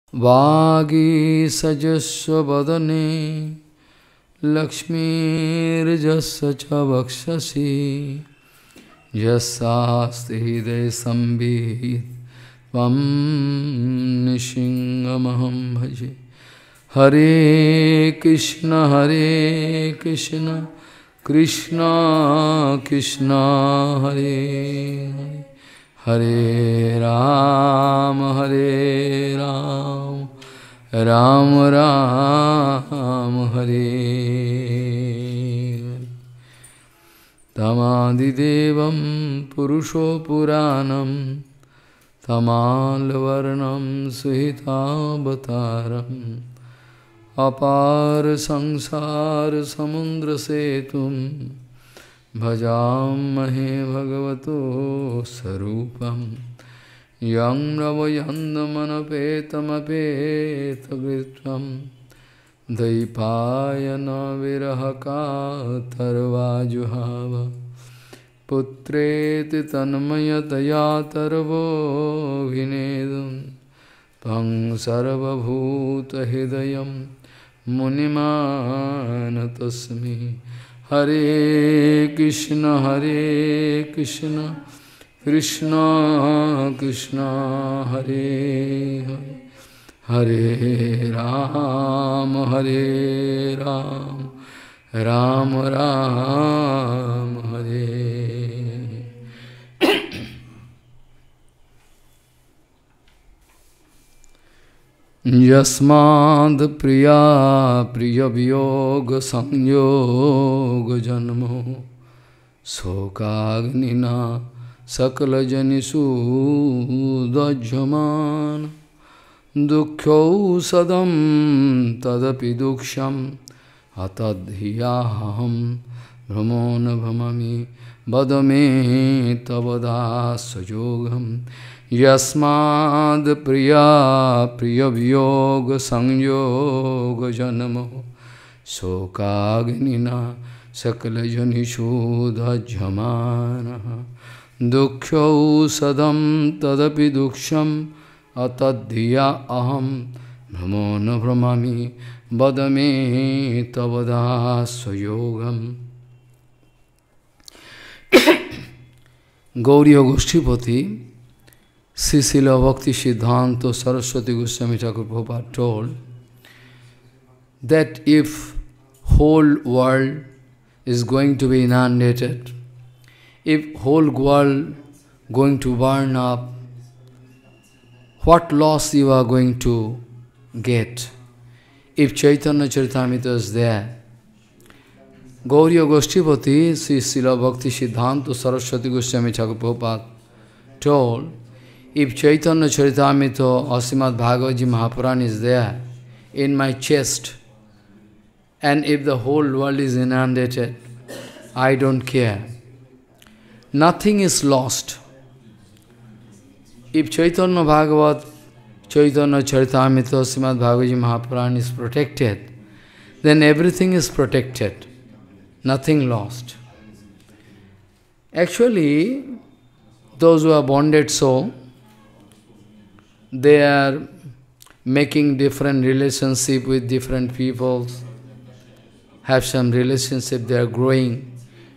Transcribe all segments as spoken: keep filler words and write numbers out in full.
वागीसजस्व वदने लक्ष्मीर्जस्य च वक्षसि यस्यास्ति हृदये संवित् त्वं नृसिंहमहं भजे। हरे कृष्ण हरे कृष्ण कृष्ण कृष्ण हरे हरे राम हरे राम राम राम हरे हरे। तमादिदेवं पुरुषो पुराणं तमालवर्णं सुहितावतारम् अपार संसार समुद्र सेतुं भजामहे भगवतो स्वरूपं यं रवयन्दमनपेतमपेतकृत्वं द्वैपायनो विरहकातर्वाजुहाव पुत्रेति तन्मयतया तर्वोऽभिनेदुं त्वं सर्वभूतहृदयं मुनिमानतोऽस्मि। हरे कृष्ण हरे कृष्ण कृष्ण कृष्ण हरे हरे हरे राम हरे राम राम राम हरे। यस्माद् प्रिया प्रिय वियोग संयोग जन्मो शोकाग्निना सकल जनिषु दह्यमान दुःखौषधं तदपि दुःखम् अतद्धियाहं भ्रमो न भ्रमामि वद मे तव दासयोगम्। यस्माद् प्रिया प्रिय वियोग संयोग जन्मो शोकाग्निना सकल जनिषु दह्यमानः दुःखौषधं तदपि दुःखम् अतद्धिया अहं भ्रमो न भ्रमामि वद मे तव दासयोगम्। Gaudiya गोष्ठीपति Sri Srila Bhakti Siddhanta Saraswati Goswami Thakur Prabhupada told that if whole world is going to be inundated, if whole world going to burn up, what loss you are going to get? If Chaitanya Charitamrita is there, Gauriya Goshtipati, Sri Srila Bhakti Siddhanta Saraswati Goswami Thakur Prabhupada told, if Chaitanya Charitamrita or Srimad Bhagavad Gita Mahapuran is there in my chest, and if the whole world is inundated, I don't care. Nothing is lost. If Chaitanya Bhagavat, Chaitanya Charitamrita, Srimad Bhagavad Gita Mahapuran is protected, then everything is protected. Nothing lost. Actually, those who are bonded so, they are making different relationship with different people, have some relationship, they are growing.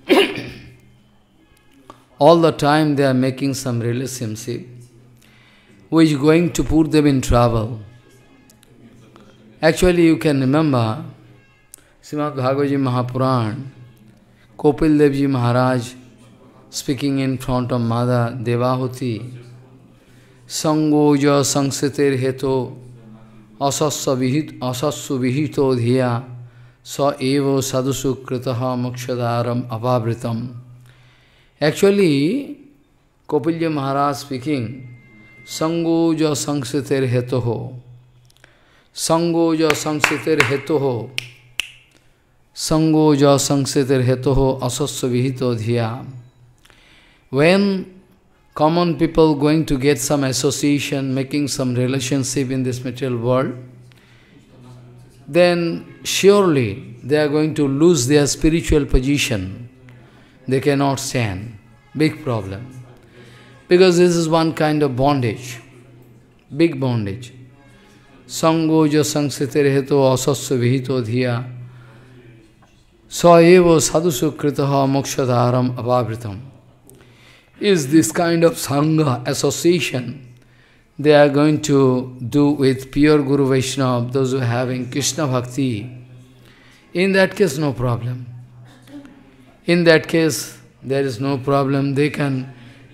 All the time they are making some relationship, which is going to put them in trouble. Actually, you can remember, Srimad Bhagavad Gita Mahapuran, Kopil Devji Maharaj speaking in front of Mother Devahuti, Sangoja Sangsiter Heto Asasya Vihito Dhiya Sa Evo Sadhusu Kritaha Mokshadaram Apabritam. Actually, Kopilya Maharaj speaking, Sangoja Sangsiter Hetoho Sangoja Sangsiter Hetoho Sangoja Sangsiter Hetoho Asasya Vihito Dhiya. When common people going to get some association, making some relationship in this material world, then surely they are going to lose their spiritual position. They cannot stand. Big problem. Because this is one kind of bondage, big bondage. Sangoja sangsite reheto asasya vihito dhiya. Sa evo sadhu sukritaha mokshadharam avavritam. Is this kind of sangha, association, they are going to do with pure Guru Vaishnava, those who are having Krishna Bhakti. In that case, no problem. In that case, there is no problem. They can,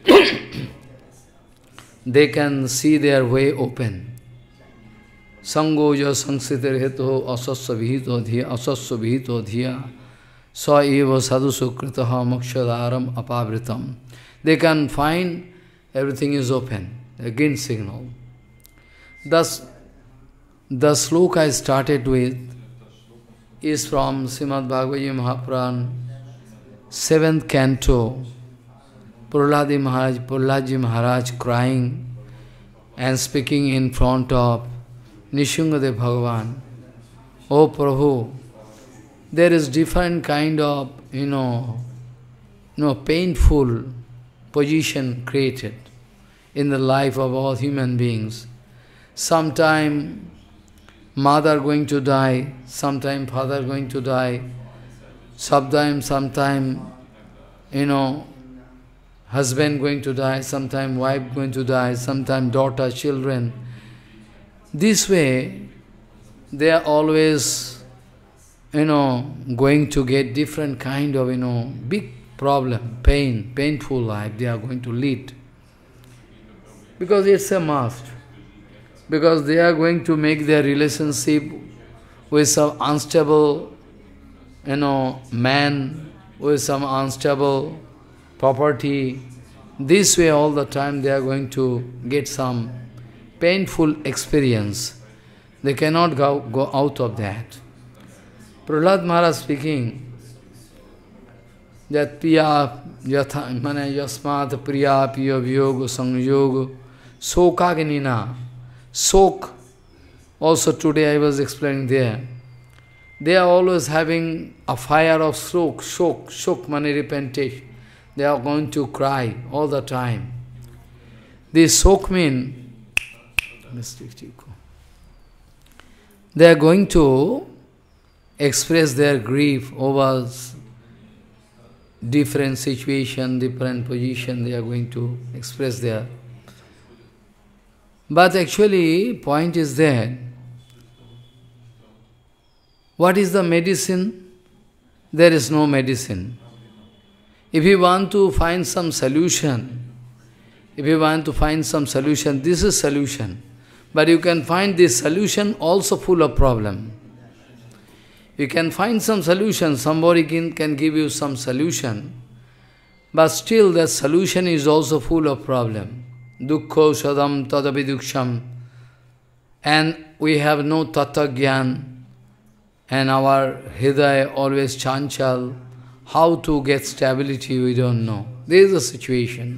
they can see their way open. Sangoja sangsite reheto asasya vihito dhiya, asasya vihito dhiya. Sa eva sadhu sukritaha mokshadharam apavritam. They can find everything is open, a green signal. Thus, the sloka I started with is from Srimad Bhagavad Gita Mahapuran, seventh canto. Prahladi Maharaj, Prahladi Maharaj crying and speaking in front of Nishingadev Bhagavan. Oh Prabhu, there is different kind of, you know, you know, painful position created in the life of all human beings. Sometime mother going to die, sometime father going to die, sometime, sometime, you know, husband going to die, sometime wife going to die, sometime daughter, children. This way, they are always, you know, going to get different kind of, you know, big problem, pain, painful life they are going to lead. Because it's a must. Because they are going to make their relationship with some unstable, you know, man, with some unstable property. This way all the time they are going to get some painful experience. They cannot go, go out of that. Prahlad Maharaj speaking, that priya yatha mane yasmat priya piya vyoga sangyoga sokagnina. Sok, also today I was explaining there. They are always having a fire of shok, shok, shok mane repentation. They are going to cry all the time. This shok mean, they are going to express their grief over different situation, different position, they are going to express there. But actually, point is that, what is the medicine? There is no medicine. If you want to find some solution, if you want to find some solution, this is solution. But you can find this solution also full of problem. You can find some solution, somebody can, can give you some solution, but still that solution is also full of problem. Dukkho sadam tadaviduksham. And we have no tattva gyan, and our hridaya always chanchal. How to get stability, we don't know. This is the situation.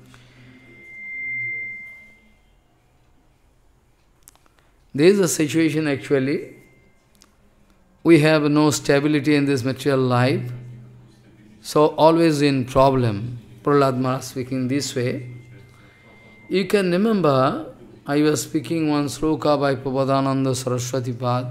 This is the situation actually. We have no stability in this material life, so always in problem. Prahlad Maharaj speaking this way. You can remember, I was speaking one sloka by Prabodhananda Saraswati Pad,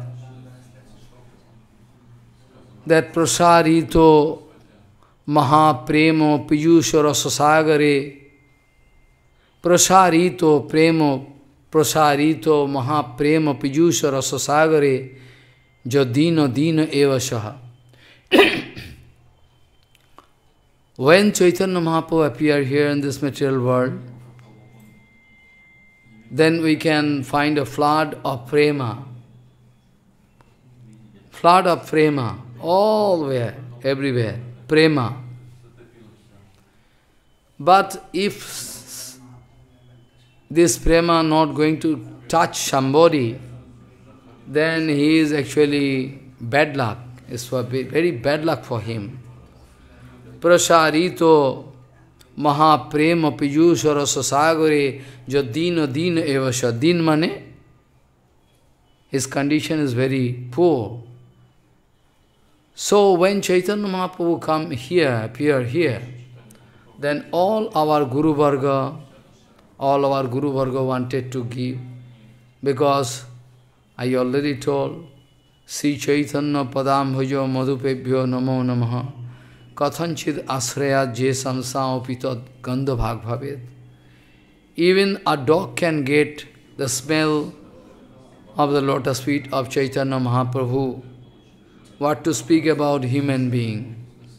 that prasarito mahapremo piyusha rasasagare, prasarito premo, prasarito mahapremo piyusha rasasagare, Jadino dino eva shaha. When Chaitanya Mahaprabhu appeared here in this material world, then we can find a flood of prema. Flood of prema, all where, everywhere, prema. But if this prema not going to touch somebody, then he is actually bad luck. It's for very bad luck for him. Prasarito mahaprema piyusha rasasagare jadino dino evasha. Din mane, his condition is very poor. So when Chaitanya Mahaprabhu come here, appear here, then all our Guru Varga, all our Guru Varga wanted to give, because I already told, Sri Chaitanya Padam Bhajo Madhupebhyo Namo Namaha Kathanchid Ashraya Je Samsa Opitad Gandha Bhag Bhavet. Even a dog can get the smell of the lotus feet of Chaitanya Mahaprabhu. What to speak about human being?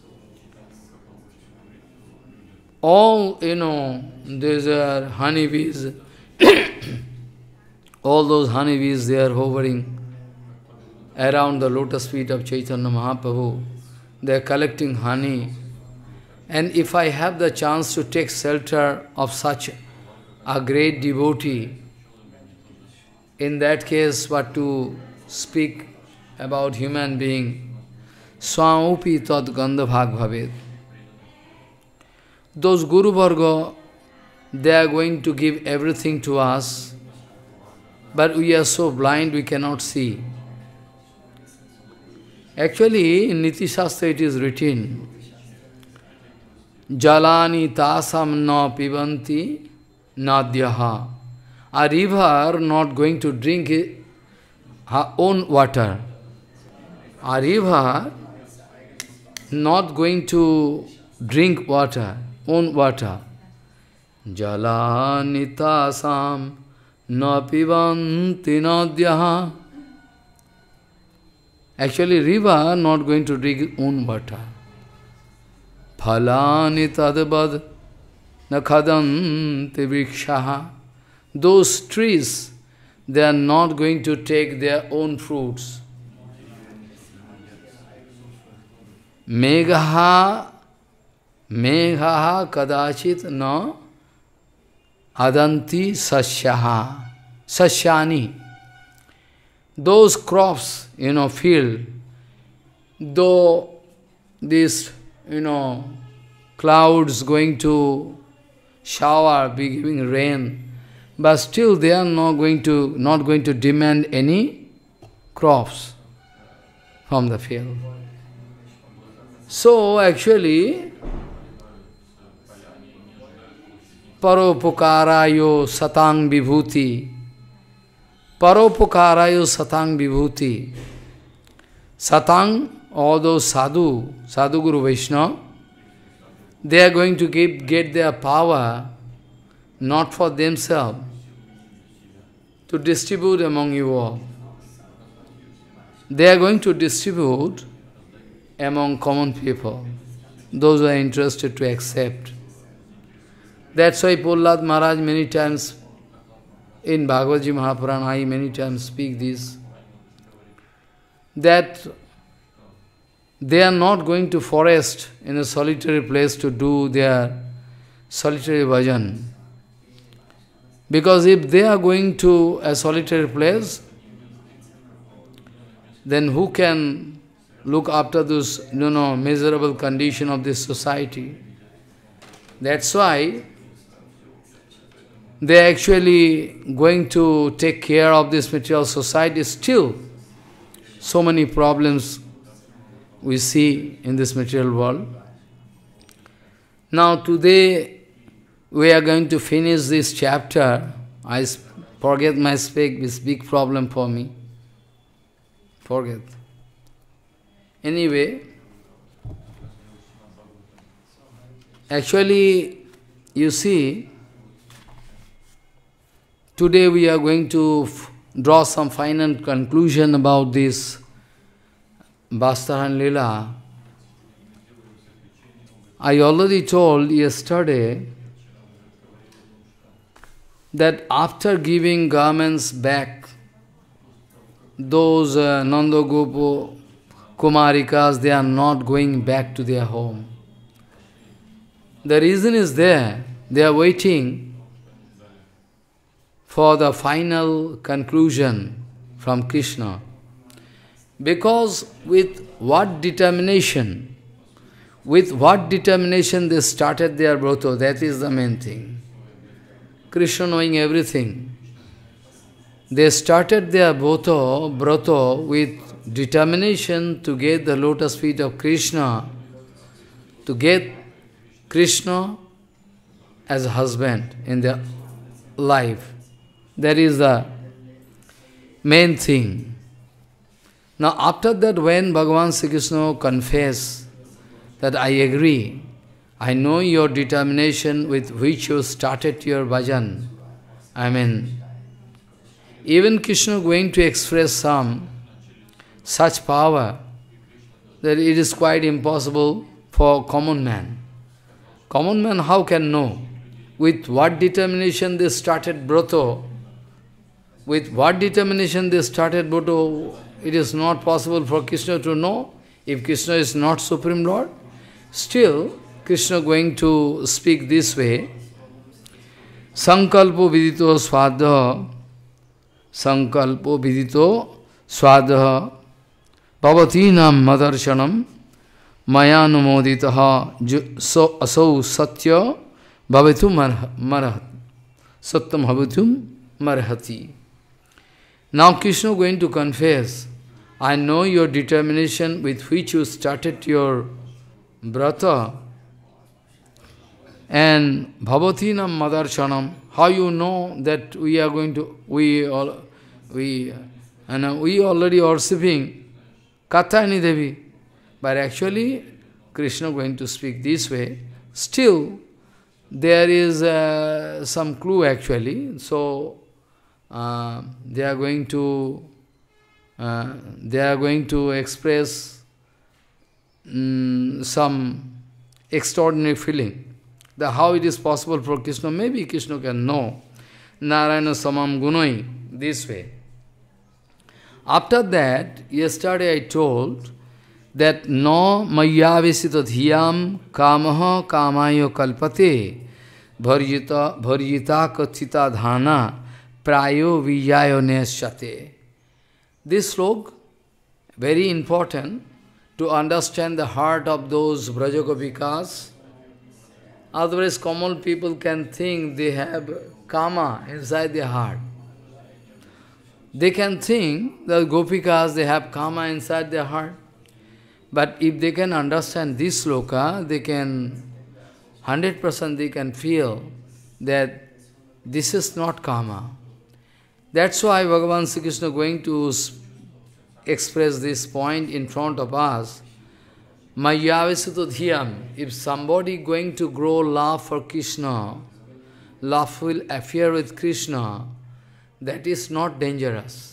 All, you know, these are honeybees, all those honeybees, they are hovering around the lotus feet of Chaitanya Mahaprabhu. They are collecting honey. And if I have the chance to take shelter of such a great devotee, in that case, what to speak about human being? Swaupi tad gandha bhag bhavet. Those Guru Varga, they are going to give everything to us, but we are so blind we cannot see. Actually, in Niti Shastra it is written, Jalani tasam na pibanti nadyaha. A river not going to drink her own water. A river not going to drink water, own water. Jalani tasam na pibanti nadyaha. Actually, river not going to drink own water. Phalani tadbad nakhadanti vrikshaha. Those trees, they are not going to take their own fruits. Meghaha, meghaha kadachit na adanti sasyaha, sasyani. Those crops, you know, field, though these, you know, clouds going to shower, be giving rain, but still they are not going to not going to demand any crops from the field. So actually, paropukarayo satang vibhuti, paropukarayo satang vibhuti, satang, all those sadhu, sadhu Guru Vaishnava, they are going to give, get their power not for themselves, to distribute among you all. They are going to distribute among common people, those who are interested to accept. That's why Prahlad Maharaj many times in Bhagavad Gita Mahapurana, I many times speak this, that they are not going to forest in a solitary place to do their solitary bhajan. Because if they are going to a solitary place, then who can look after this, you know, miserable condition of this society? That's why they are actually going to take care of this material society. Still, so many problems we see in this material world. Now today, we are going to finish this chapter. I forget my speak, this big problem for me. Forget. Anyway, actually, you see, today we are going to draw some final conclusion about this Vastaran Lila. I already told yesterday that after giving garments back, those uh, Nanda Gopa Kumarikas, they are not going back to their home. The reason is there, they are waiting for the final conclusion from Krishna. Because with what determination, with what determination they started their brata, that is the main thing. Krishna knowing everything. They started their brata, brata with determination to get the lotus feet of Krishna, to get Krishna as a husband in their life. That is the, main thing. Now after that, when Bhagavan Sri Krishna confessed that I agree, I know your determination with which you started your bhajan. I mean, even Krishna going to express some such power that it is quite impossible for common man. Common man how can know? With what determination they started Brata? With what determination they started Brata? It is not possible for Krishna to know if Krishna is not Supreme Lord. Still, Krishna going to speak this way. Sankalpo vidito swadha, Sankalpo vidito swadha, Bhavatinam madarshanam, Mayanumoditaha so asau satya, Bhavitum marhat, Satyam bhavitum marhati. Now Krishna going to confess, I know your determination with which you started your brata, and Bhavatinam Madarshanam, how you know that we are going to, we all, we, and we already worshipping Katyayani Devi, but actually Krishna going to speak this way. Still, there is uh, some clue actually, so uh, they are going to, uh, they are going to express um, some extraordinary feeling. The how it is possible for Krishna, maybe Krishna can know. Narayana samam gunoi, this way. After that, yesterday I told that no mayavesita dhyam kamaha kamayo kalpate bharjita bharjita kathita dhana prayo vijayo nesyate. This slok, very important to understand the heart of those Brajagopikas. Otherwise, common people can think they have kama inside their heart. They can think that Gopikas, they have kama inside their heart. But if they can understand this sloka, they can, one hundred percent they can feel that this is not kama. That's why Bhagavan Sri Krishna going to express this point in front of us. Mayavesito dhyam, if somebody going to grow love for Krishna, love will affair with Krishna, that is not dangerous.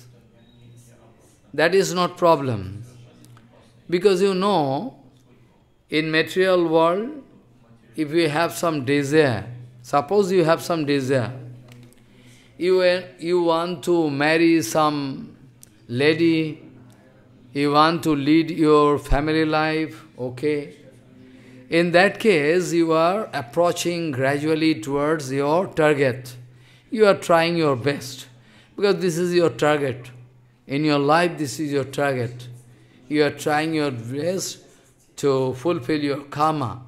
That is not problem. Because you know, in material world, if you have some desire, suppose you have some desire, you, you want to marry some lady, you want to lead your family life, okay. In that case, you are approaching gradually towards your target. You are trying your best, because this is your target. In your life, this is your target. You are trying your best to fulfill your karma.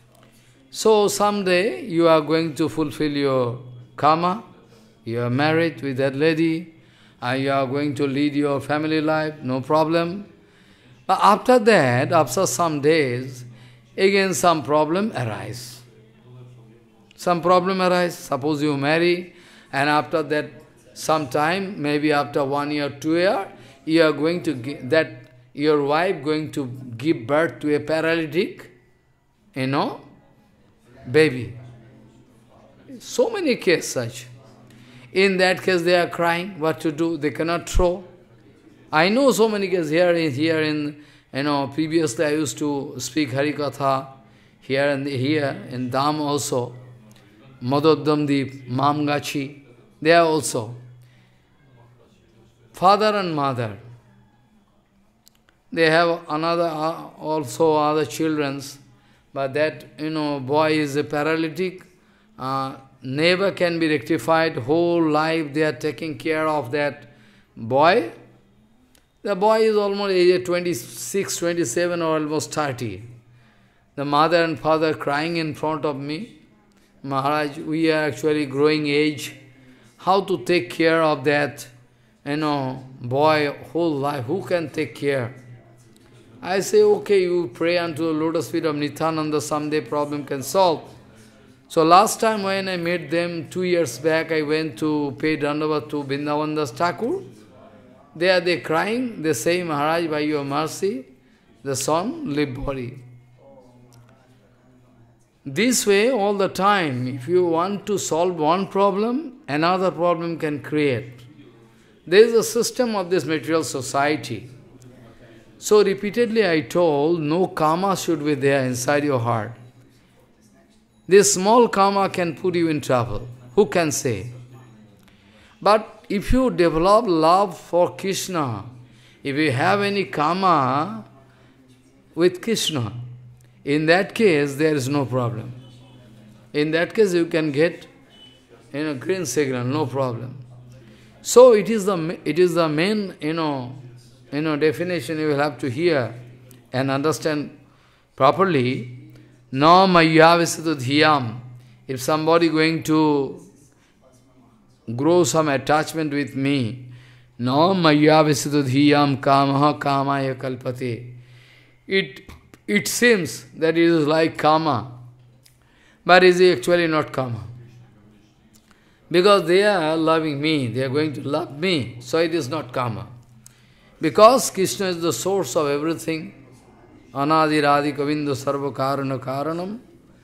So someday, you are going to fulfill your karma. You are married with that lady, and you are going to lead your family life, no problem. But after that, after some days, again some problem arise. Some problem arise. Suppose you marry, and after that, some time, maybe after one year, two year, you are going to give, that your wife going to give birth to a paralytic, you know, baby. So many cases such. In that case, they are crying. What to do? They cannot throw. I know so many cases here in, here in, you know, previously I used to speak Harikatha here and here, in Dham also, Madhodamdeep, Mamgachi, there also. Father and mother, they have another, uh, also other childrens, but that, you know, boy is a paralytic, uh, never can be rectified, whole life they are taking care of that boy. The boy is almost age twenty-six, twenty-seven or almost thirty. The mother and father crying in front of me, Maharaj, we are actually growing age. How to take care of that, you know, boy, whole life, who can take care? I say, okay, you pray unto the lotus feet of Nityananda, someday problem can solve. So last time when I met them, two years back, I went to pay Dandavat to Vrindavan Das Thakur. They are they crying, they say, Maharaj, by your mercy, the son leave body. This way, all the time, if you want to solve one problem, another problem can create. There is a system of this material society. So repeatedly I told, no karma should be there inside your heart. This small karma can put you in trouble. Who can say? But if you develop love for Krishna, if you have any karma with Krishna, in that case there is no problem. In that case you can get, you know, green signal, no problem. So it is the it is the main, you know, you know definition you will have to hear and understand properly. No mayavisitu dhyam. If somebody going to grow some attachment with me, no mayavisitu dhyam kamaha kamaya kalpate. It it seems that it is like karma, but it is actually not karma. Because they are loving me, they are going to love me, so it is not karma. Because Krishna is the source of everything, Anadi Radhi Kavindu Sarva Karana Karanam,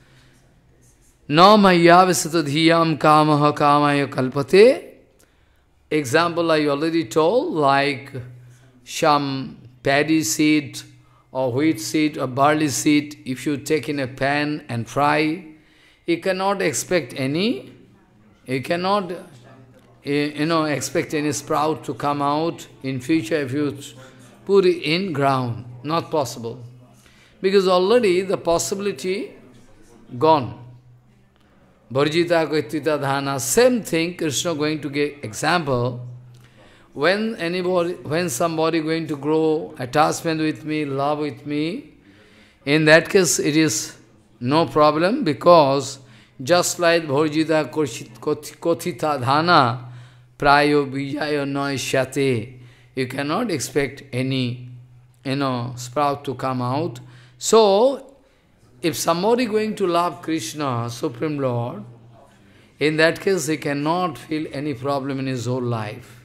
Na Mayyavisata Dhyam Kamaha Kamaya Kalpate. Example I already told, like some paddy seed, or wheat seed, or barley seed, if you take in a pan and fry, you cannot expect any, you cannot, you know, expect any sprout to come out in future if you put it in ground. Not possible. Because already the possibility gone. Bharjita Kaitita Dhana, same thing, Krishna going to give example. When anybody, when somebody going to grow attachment with me, love with me, in that case it is no problem, because just like Bharjita Kothita Dhana, Prayo Vijayo Noishyate, you cannot expect any, you know, sprout to come out. So, if somebody going to love Krishna, Supreme Lord, in that case he cannot feel any problem in his whole life.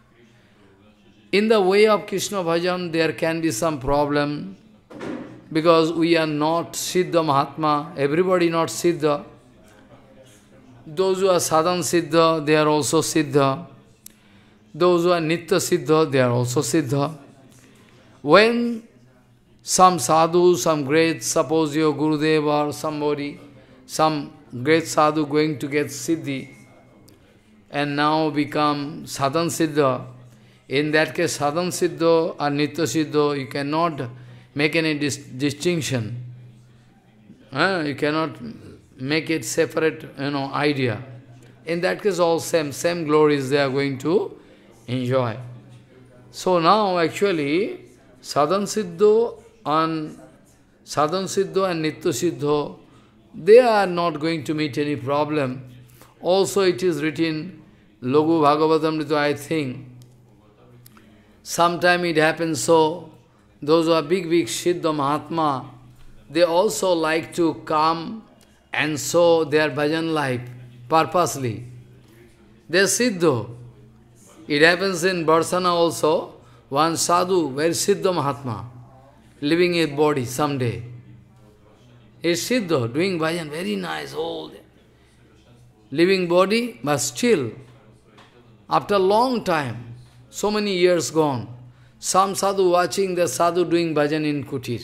In the way of Krishna Bhajan, there can be some problem, because we are not Siddha Mahatma, everybody not Siddha. Those who are Sadhan Siddha, they are also Siddha. Those who are Nitya Siddha, they are also Siddha. When some sadhu, some great, suppose your Gurudev or somebody, some great sadhu going to get Siddhi, and now become Sadhan Siddha, in that case Sadhan Siddha or Nitya Siddha, you cannot make any dis distinction. Uh, you cannot make it separate, you know, idea. In that case all same, same glories they are going to enjoy. So now actually Sadhan Siddha and Sadhan Siddha and Nitya Siddha, they are not going to meet any problem. Also it is written, Logu Bhagavatam, I think, sometime it happens so, those who are big, big Siddha Mahatma, they also like to come and show their bhajan life purposely. They are Siddha. It happens in Barsana also, one sadhu, very Siddha Mahatma, living his body someday. He is Siddha, doing bhajan, very nice, old, living body, but still, after a long time, so many years gone, some sadhu watching the sadhu doing bhajan in kutir.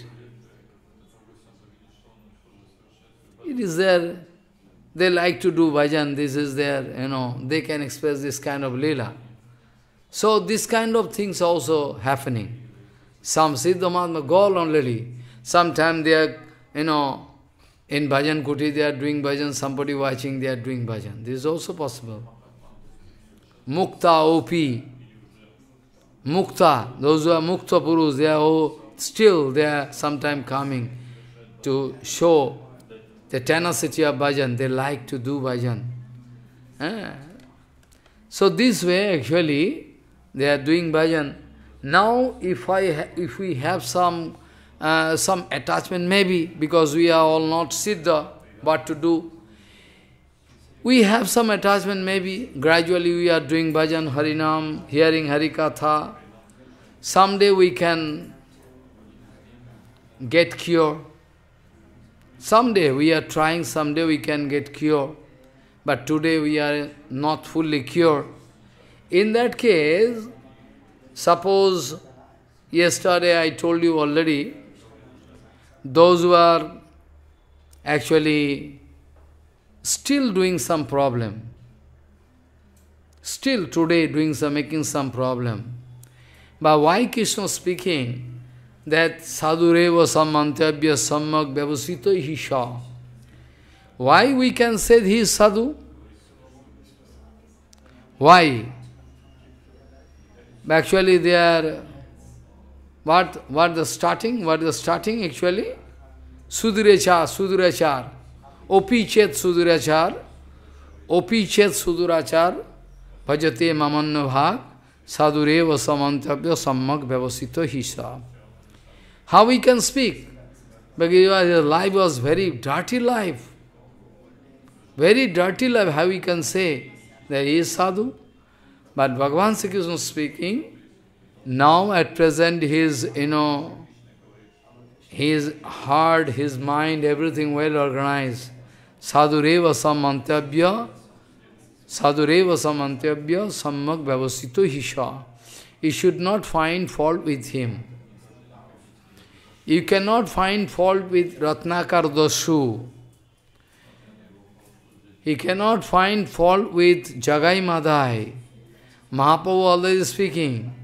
It is there, they like to do bhajan, this is their, you know, they can express this kind of lila. So this kind of things also happening. Some Siddha Mahatma gone already. Sometimes they are, you know, in bhajan kuti they are doing bhajan, somebody watching they are doing bhajan. This is also possible. Mukta O P. Mukta, those who are Mukta Purus, they are all, still they are sometime coming to show the tenacity of bhajan. They like to do bhajan. Eh? So this way actually they are doing bhajan. Now if I if we have some uh, some attachment, maybe because we are all not Siddha, what to do? We have some attachment, maybe gradually we are doing bhajan, Harinam, hearing Harikatha, someday we can get cure. Someday we are trying, someday we can get cure. But today we are not fully cured. In that case, suppose yesterday I told you already, those who are actually still doing some problem, still today doing some, making some problem. But why Krishna speaking that sadhureva samantabhya sammak vyavasito hisha? Why we can say he is sadhu? Why? Actually they are, what, what the starting, what the starting actually? Sudurachar, sudurachar. Opi chet sudurachar, opi chet sudurachar, bhajate mamanna bhag, sadhureva samantabhya sammak vyavasito hisha. How we can speak? Because your life was very dirty life. Very dirty life, how we can say that he is sadhu? But Bhagavan Sri Krishna speaking, now at present his, you know, his heart, his mind, everything well organized. Sadhureva samantabhya, sadhureva samantabhya sammak vyavasito hisha. You should not find fault with him. You cannot find fault with Ratnakar Dasu. You cannot find fault with Jagai Madhai. Mahaprabhu always speaking.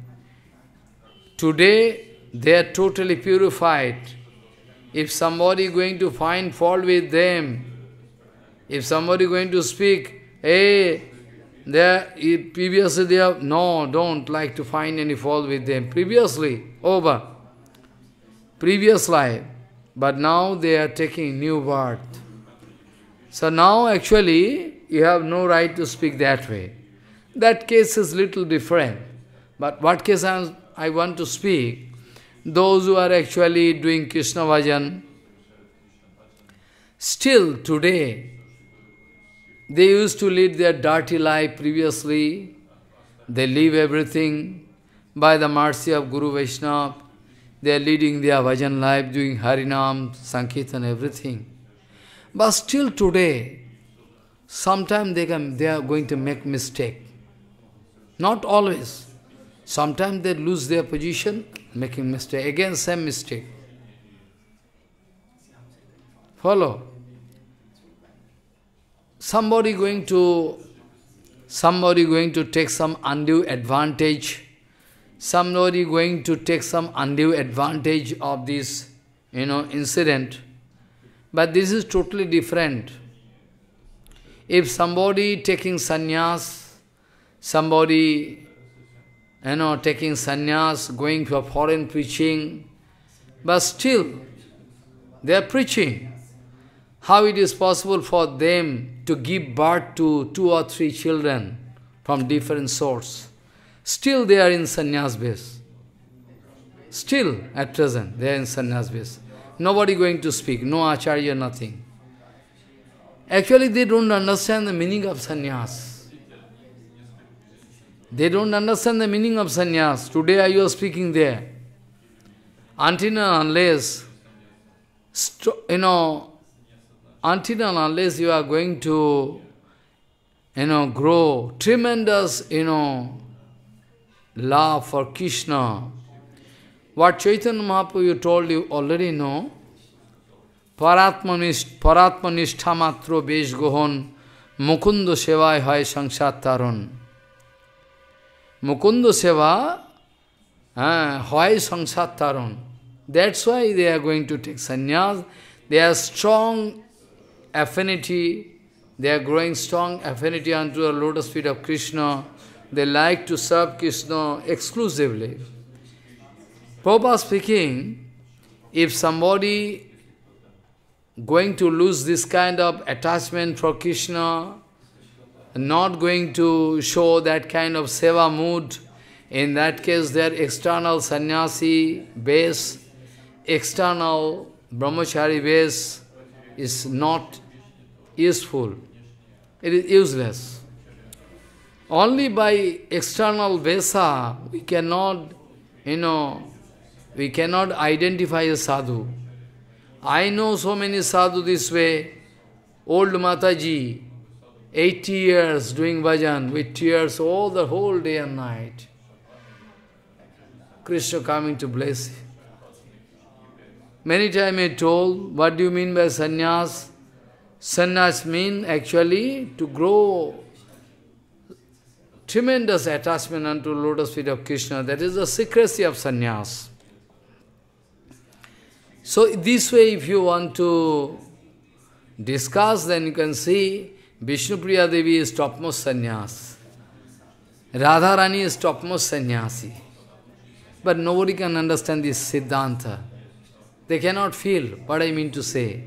Today they are totally purified. If somebody going to find fault with them, if somebody going to speak, hey, they are, previously they have, no, don't like to find any fault with them. Previously, over. Previous life, but now they are taking new birth. So now actually you have no right to speak that way. That case is little different. But what case I, I want to speak, those who are actually doing Krishna Bhajan, still today, they used to lead their dirty life previously. They leave everything by the mercy of Guru Vaishnava. They are leading their bhajan life, doing Harinam, Sankirtan, everything. But still today, sometimes they, can, they are going to make mistake. Not always. Sometimes they lose their position, making mistake. Again, same mistake. Follow. Somebody going to, somebody going to take some undue advantage. Somebody going to take some undue advantage of this, you know, incident. But this is totally different. If somebody taking sannyas, somebody, you know, taking sannyas, going for foreign preaching, but still they are preaching. How it is possible for them to give birth to two or three children from different sources? Still they are in sannyas base. Still, at present, they are in sannyas base. Nobody going to speak, no acharya, nothing. Actually, they don't understand the meaning of sannyas. They don't understand the meaning of sannyas. Today I was speaking there. Until and unless, you know, until and unless you are going to, you know, grow tremendous, you know, love for Krishna. What Chaitanya Mahaprabhu you told you already know. Paratma nishtha matro besh gohon Mukunda sevai hai sangsar taron. Mukunda seva hai sangsar taron. That's why they are going to take sannyas. They have strong affinity. They are growing strong affinity unto the lotus feet of Krishna. They like to serve Krishna exclusively. Prabhupada speaking, if somebody going to lose this kind of attachment for Krishna, not going to show that kind of seva mood, in that case their external sannyasi base, external brahmachari base is not useful. It is useless. Only by external vesa we cannot you know, we cannot identify a sadhu. I know so many sadhu this way. Old Mataji, eighty years doing bhajan with tears all the whole day and night. Krishna coming to bless him. Many times I told, what do you mean by sannyas? Sannyas mean actually to grow tremendous attachment unto lotus feet of Krishna. That is the secrecy of sannyas. So this way if you want to discuss, then you can see Vishnupriya Devi is topmost sannyas. Radharani is topmost sannyasi. But nobody can understand this Siddhanta. They cannot feel what I mean to say.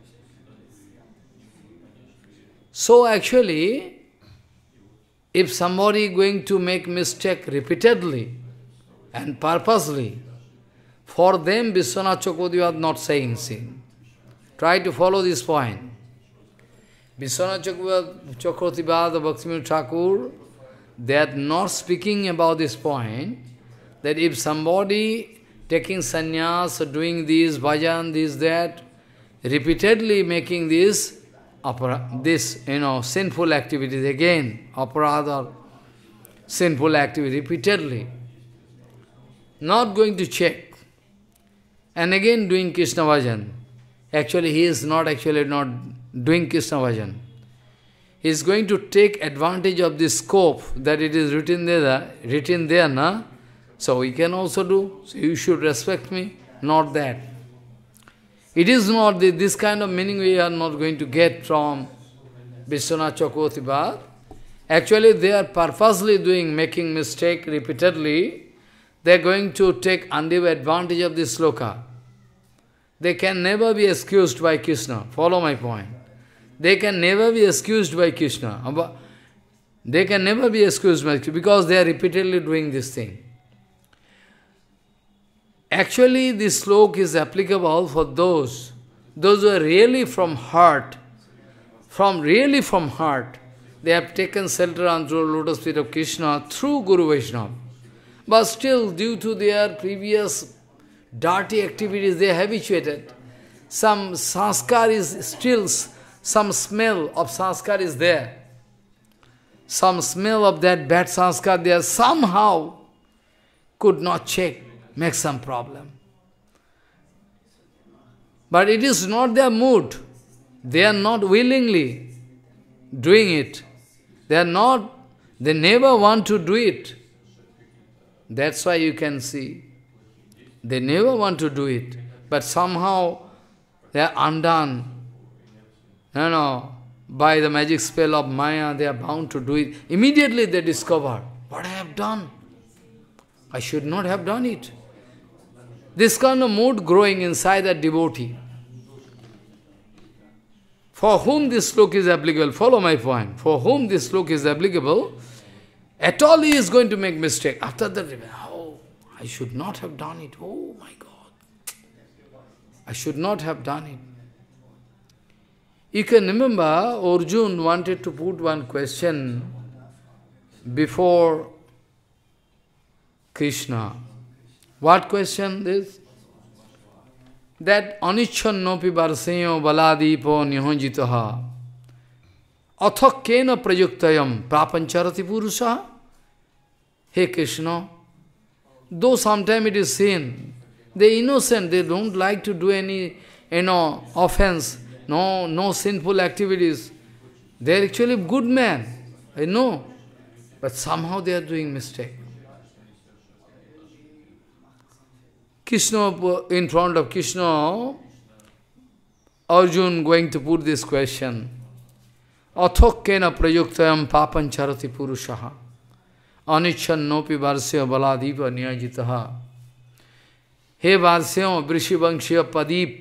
So actually, if somebody is going to make mistake repeatedly and purposely, for them Vishwanath Chakravarti was not saying sin. Try to follow this point. Vishwanath Chakravarti, Bhaktivinoda Thakur, they are not speaking about this point, that if somebody taking sannyas or doing this, bhajan, this, that, repeatedly making this, this, you know, sinful activities again, aparadha, sinful activity, repeatedly, not going to check, and again doing Krishna bhajan. Actually, he is not actually not doing Krishna bhajan. He is going to take advantage of this scope that it is written there, written there, na? So we can also do. So you should respect me. Not that. It is not the, this kind of meaning we are not going to get from Vishwanath Chakravarti. Actually, they are purposely doing, making mistake repeatedly. They are going to take undue advantage of this sloka. They can never be excused by Krishna. Follow my point. They can never be excused by Krishna. They can never be excused by Krishna because they are repeatedly doing this thing. Actually, this sloka is applicable for those, those who are really from heart, from really from heart, they have taken shelter under the lotus feet of Krishna through Guru Vaishnava. But still, due to their previous dirty activities, they are habituated. Some sanskar is still, some smell of sanskar is there. Some smell of that bad sanskar there somehow could not check. Make some problem. But it is not their mood. They are not willingly doing it. They are not, they never want to do it. That's why you can see. They never want to do it. But somehow they are undone. No, no. By the magic spell of Maya, they are bound to do it. Immediately they discover, what I have done. I should not have done it. This kind of mood growing inside a devotee. For whom this sloka is applicable, follow my point, for whom this sloka is applicable, at all he is going to make mistake. After that, oh, I should not have done it. Oh my God. I should not have done it. You can remember Arjuna wanted to put one question before Krishna. What question is? That anichannopi varseyo baladipo nihonjitaha athakkena prajuktayam prapancharati purusha. Hey Krishna, though sometimes it is sin, they are innocent, they don't like to do any, you know, offense, no, no sinful activities. They are actually good men, I know, but somehow they are doing mistake. Krishna, in front of Krishna, Arjuna going to put this question. Athokkena prajuktayam papancharati purushaha anichannopi varsya baladipa niyajitaha. He varsya vrishivangshiya padip.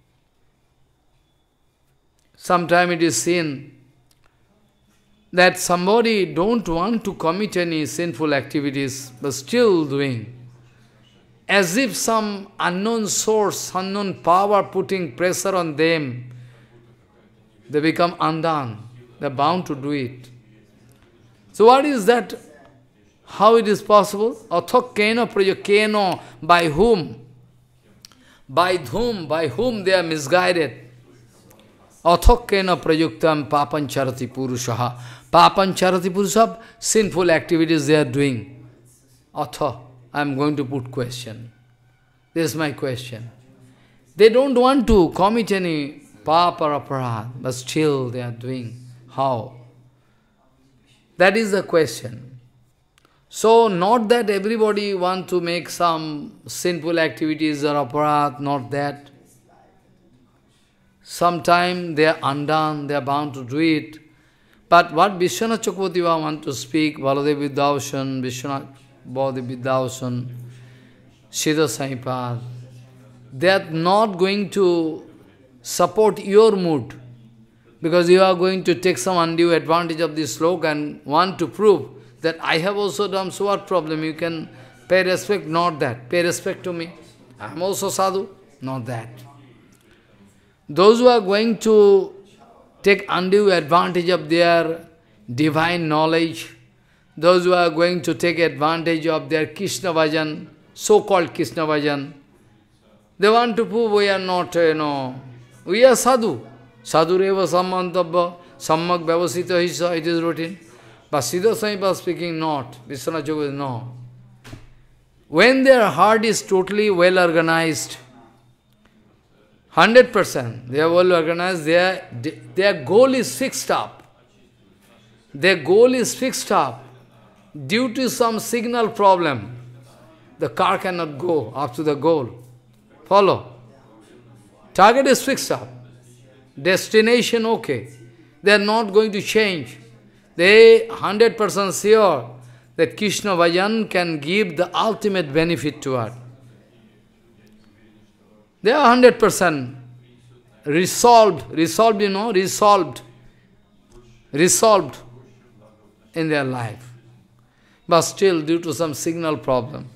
Sometime it is seen that somebody don't want to commit any sinful activities, but still doing. As if some unknown source, unknown power putting pressure on them, they become undone. They are bound to do it. So what is that How it is possible? Atho keno prayo keno, by whom? By whom? By whom they are misguided? Atho keno prayuktam papan charati purushaha. Papan charati purushaha, sinful activities they are doing. Atho, I am going to put question. This is my question. They don't want to commit any papa or aparad, but still they are doing. How? That is the question. So, not that everybody want to make some sinful activities or aparad, not that. Sometime they are undone, they are bound to do it. But what Vishwanath Chakravarti want to speak, Baladev Vidyabhushan, Vishwanath Baladev Vidyabhushan, Siddha Saipad, they are not going to support your mood, because you are going to take some undue advantage of this sloka and want to prove that I have also done, so what problem? You can pay respect, not that. Pay respect to me. I am also sadhu, not that. Those who are going to take undue advantage of their divine knowledge, those who are going to take advantage of their Krishna Bhajan, so-called Krishna Bhajan, they want to prove we are not, you know, we are sadhu. Sadhu reva sammantabha, sammak vyavasita hisa, it is written. But Siddha Saipad speaking not, Vishwanath Chakravarti no. When their heart is totally well organized, one hundred percent, they are well organized, their, their goal is fixed up. Their goal is fixed up. Due to some signal problem, the car cannot go up to the goal. Follow? Target is fixed up. Destination okay. They are not going to change. They one hundred percent sure that Krishna Bhajan can give the ultimate benefit to her. They are one hundred percent resolved, resolved, you know, resolved, resolved in their life. But still, due to some signal problem,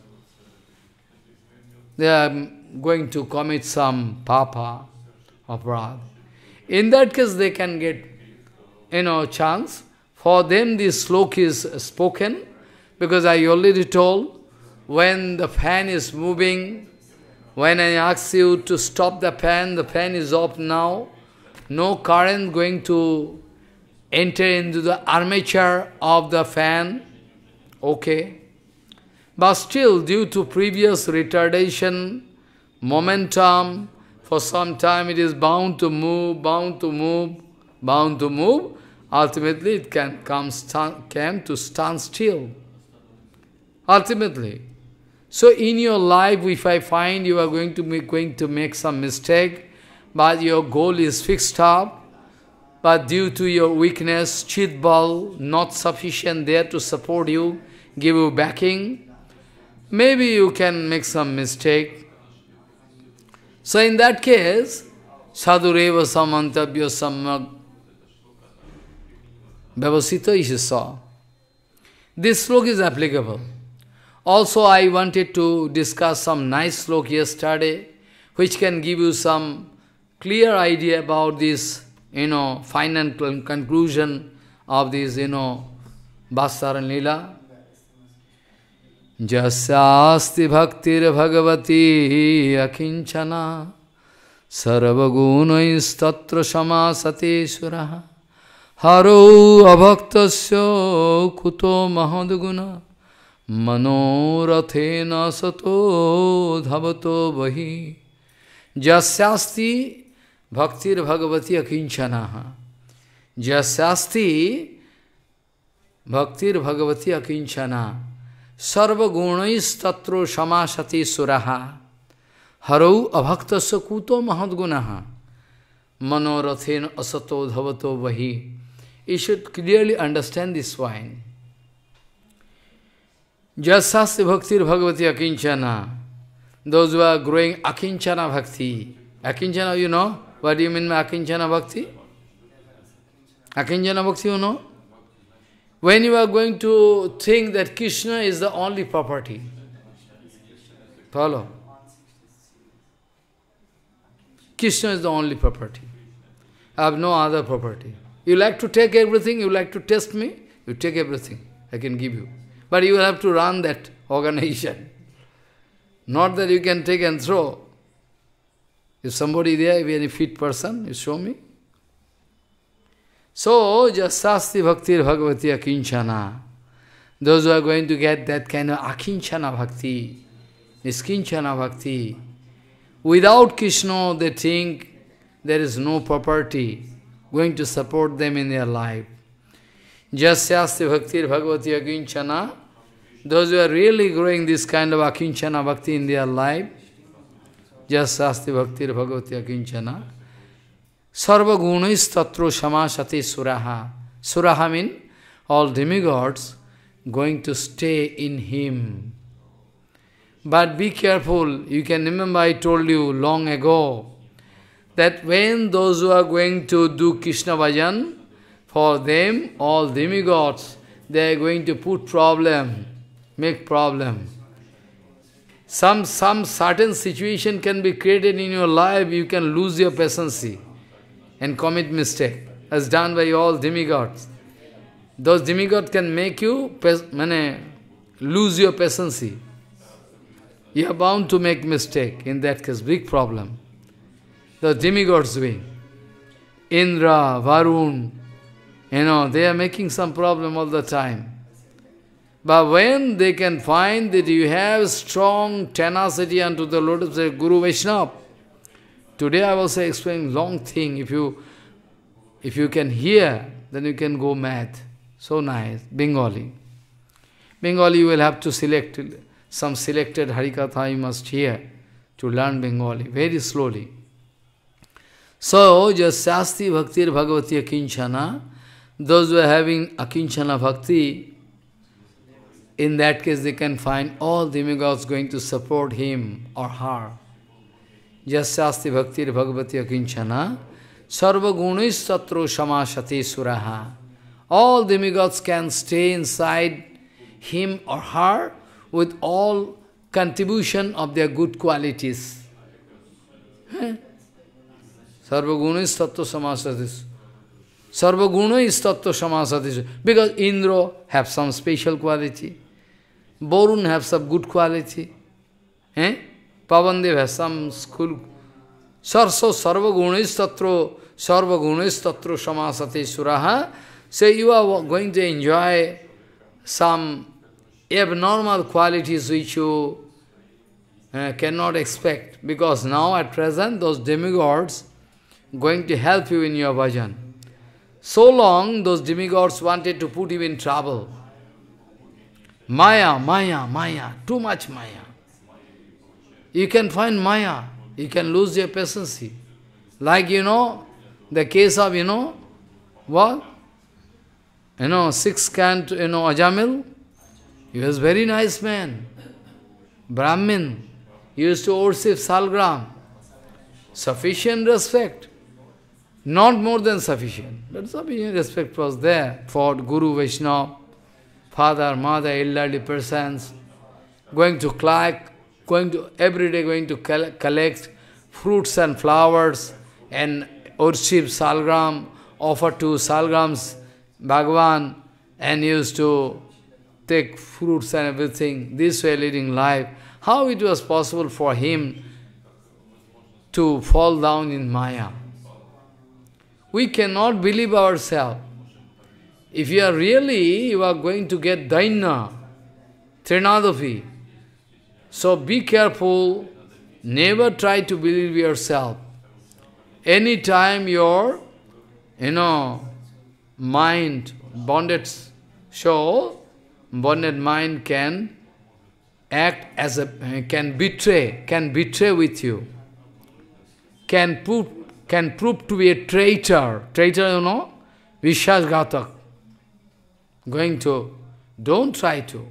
they are going to commit some papa aparad. In that case, they can get, you know, chance. For them, this sloka is spoken, because I already told, when the fan is moving, when I ask you to stop the fan, the fan is off now, no current going to enter into the armature of the fan, okay. But still, due to previous retardation, momentum, for some time it is bound to move, bound to move, bound to move. Ultimately, it can come, stand, come to stand still. Ultimately. So, in your life, if I find you are going to make, going to make some mistake, but your goal is fixed up, but due to your weakness, chit bal, not sufficient there to support you, give you backing, maybe you can make some mistake. So, in that case, sadhureva samantabhya sammak vyavasita ishisa. This sloka is applicable. Also, I wanted to discuss some nice sloka yesterday, which can give you some clear idea about this, you know, final conclusion of this, you know, Bhaskara Leela. Jasyasti bhaktir bhagavati akinchana sarvagunais tatra samasate suraha haro abhaktasya kuto mahadguna manorathena sato dhavato vahi. Jasyasti bhaktir bhagavati akinchana. Jasyasti bhaktir bhagavati akinchana sarva gunais tatro samasati suraha harau abhaktasya kuto mahadgunaha manorathena asato dhavato vahi. You should clearly understand this point. Jasasti bhaktir bhagavati akinchana. Those who are growing akinchana bhakti. Akinchana, you know? What do you mean by akinchana bhakti? Akinchana bhakti, you know? When you are going to think that Krishna is the only property. Follow? Krishna is the only property. I have no other property. You like to take everything, you like to test me, you take everything, I can give you. But you will have to run that organization. Not that you can take and throw. If somebody there, if any fit person, you show me. So, jasasti bhaktir bhagavati akinchana. Those who are going to get that kind of akinchana bhakti, niskinchana bhakti, without Krishna, they think there is no property going to support them in their life. Jasyasti bhaktir bhagavati akinchana. Those who are really growing this kind of akinchana bhakti in their life, jasyasti bhaktir bhagavati akinchana. Sarva gunais tatro samashati suraha. Suraha means all demigods going to stay in him. But be careful, you can remember I told you long ago, that when those who are going to do Krishna bhajan, for them, all demigods, they are going to put problem, make problem. Some, some certain situation can be created in your life, you can lose your patience and commit mistake, as done by all demigods. Those demigods can make you mane, lose your patience. You are bound to make mistake, in that case, big problem. The demigods doing. Indra, Varun, you know, they are making some problem all the time. But when they can find that you have strong tenacity unto the lotus of Guru Vaishnava, today I was explaining long thing. If you, if you can hear, then you can go mad. So nice. Bengali. Bengali you will have to select some selected Harikatha you must hear to learn Bengali very slowly. So, just Shasti Bhaktir Bhagavati Akinchana, those who are having Akinchana Bhakti, in that case they can find all demigods going to support him or her. Just Shasti Bhaktir Bhagavati Akinchana, Sarva Gunis Tatro Samashati Suraha. All demigods can stay inside him or her with all contribution of their good qualities. Sarva Guna is Tattva Samasatis. Sarva Guna is Tattva Samasatis. Because Indra have some special quality. Varun have some good quality. Eh? Pavandev has some school. Sarso Sarva Guna is Tattva Sarva Guna is Tattva Samasati Suraha. So you are going to enjoy some abnormal qualities which you uh, cannot expect. Because now at present those demigods going to help you in your bhajan. So long those demigods wanted to put you in trouble. Maya, Maya, Maya, too much Maya. You can find Maya, you can lose your patience. Like, you know, the case of, you know, what? You know, sixth cant, you know, Ajamil, he was very nice man. Brahmin, he used to worship Salgram. Sufficient respect. Not more than sufficient. But sufficient respect was there for Guru Vaishnava, father, mother, elderly persons, going to collect, going to, every day going to collect fruits and flowers and worship Salgram, offer to Salgram's Bhagavan, and used to take fruits and everything, this way leading life. How it was possible for him to fall down in Maya? We cannot believe ourselves. If you are really, you are going to get Daina, Trinadapi. So be careful, never try to believe yourself. Anytime your, you know, mind, bonded soul, bonded mind can act as a, can betray, can betray with you, can put, can prove to be a traitor. Traitor, you know, Vishwasghatak. Going to, don't try to.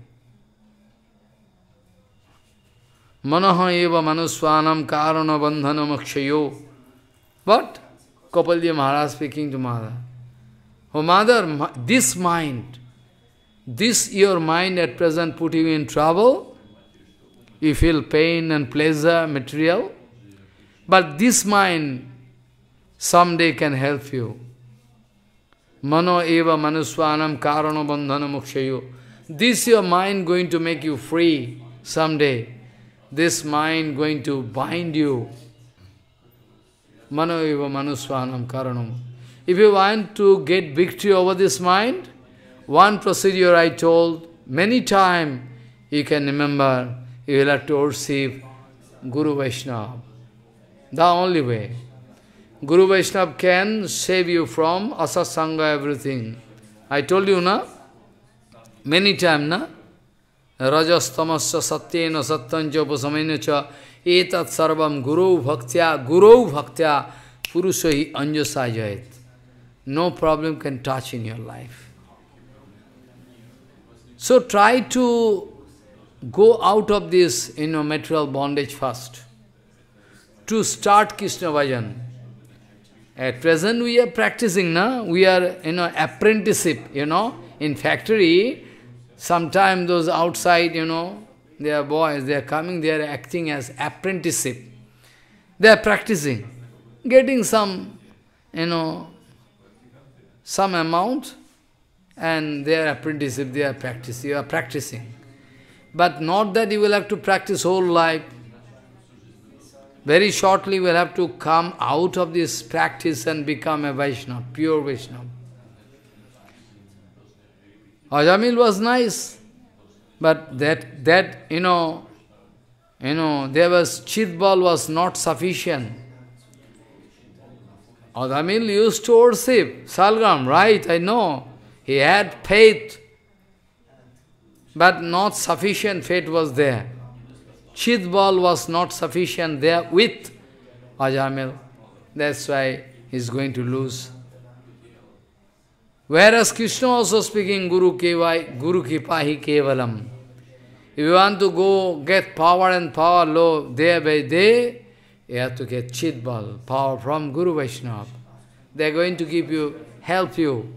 Manaha eva manuswanam karana bandhana makshayo. What? Kapalya Maharaj speaking to Mother. Oh Mother, this mind, this your mind at present put you in trouble. You feel pain and pleasure, material. But this mind someday can help you. Mano eva manuswanam karana bandhana mukshayo. This your mind going to make you free someday. This mind going to bind you. Mano eva manusvanam karanam. If you want to get victory over this mind, one procedure I told many times, you can remember, you will have to worship Guru Vaishnava. The only way. Guru Vaishnava can save you from asasanga, everything. I told you, na? Many times, na? Rajas tamasya satyena satyancha upasamenacha etat sarvam guru bhaktya guru bhaktya purushahi anjasajayat. No problem can touch in your life. So try to go out of this, you know, material bondage first. To start Krishna Bhajan. At present we are practicing, na? We are, you know, apprenticeship, you know, in factory. Sometimes those outside, you know, they are boys, they are coming, they are acting as apprenticeship. They are practicing, getting some, you know, some amount, and they are apprenticeship, they are practicing, you are practicing. But not that you will have to practice whole life. Very shortly you will have to come out of this practice and become a Vaishnava, pure Vaishnava. Ajamil was nice, but that, that you know, you know, there was, Chitbal was not sufficient. Ajamil used to worship Salgram, right, I know. He had faith, but not sufficient faith was there. Chitbal was not sufficient there with Ajamil. That's why he's going to lose. Whereas Krishna also speaking Guru Kevai, Guru Kipahi Kevalam. If you want to go get power and power low day by day, you have to get Chitbal, power from Guru Vaishnava. They are going to give you, help you.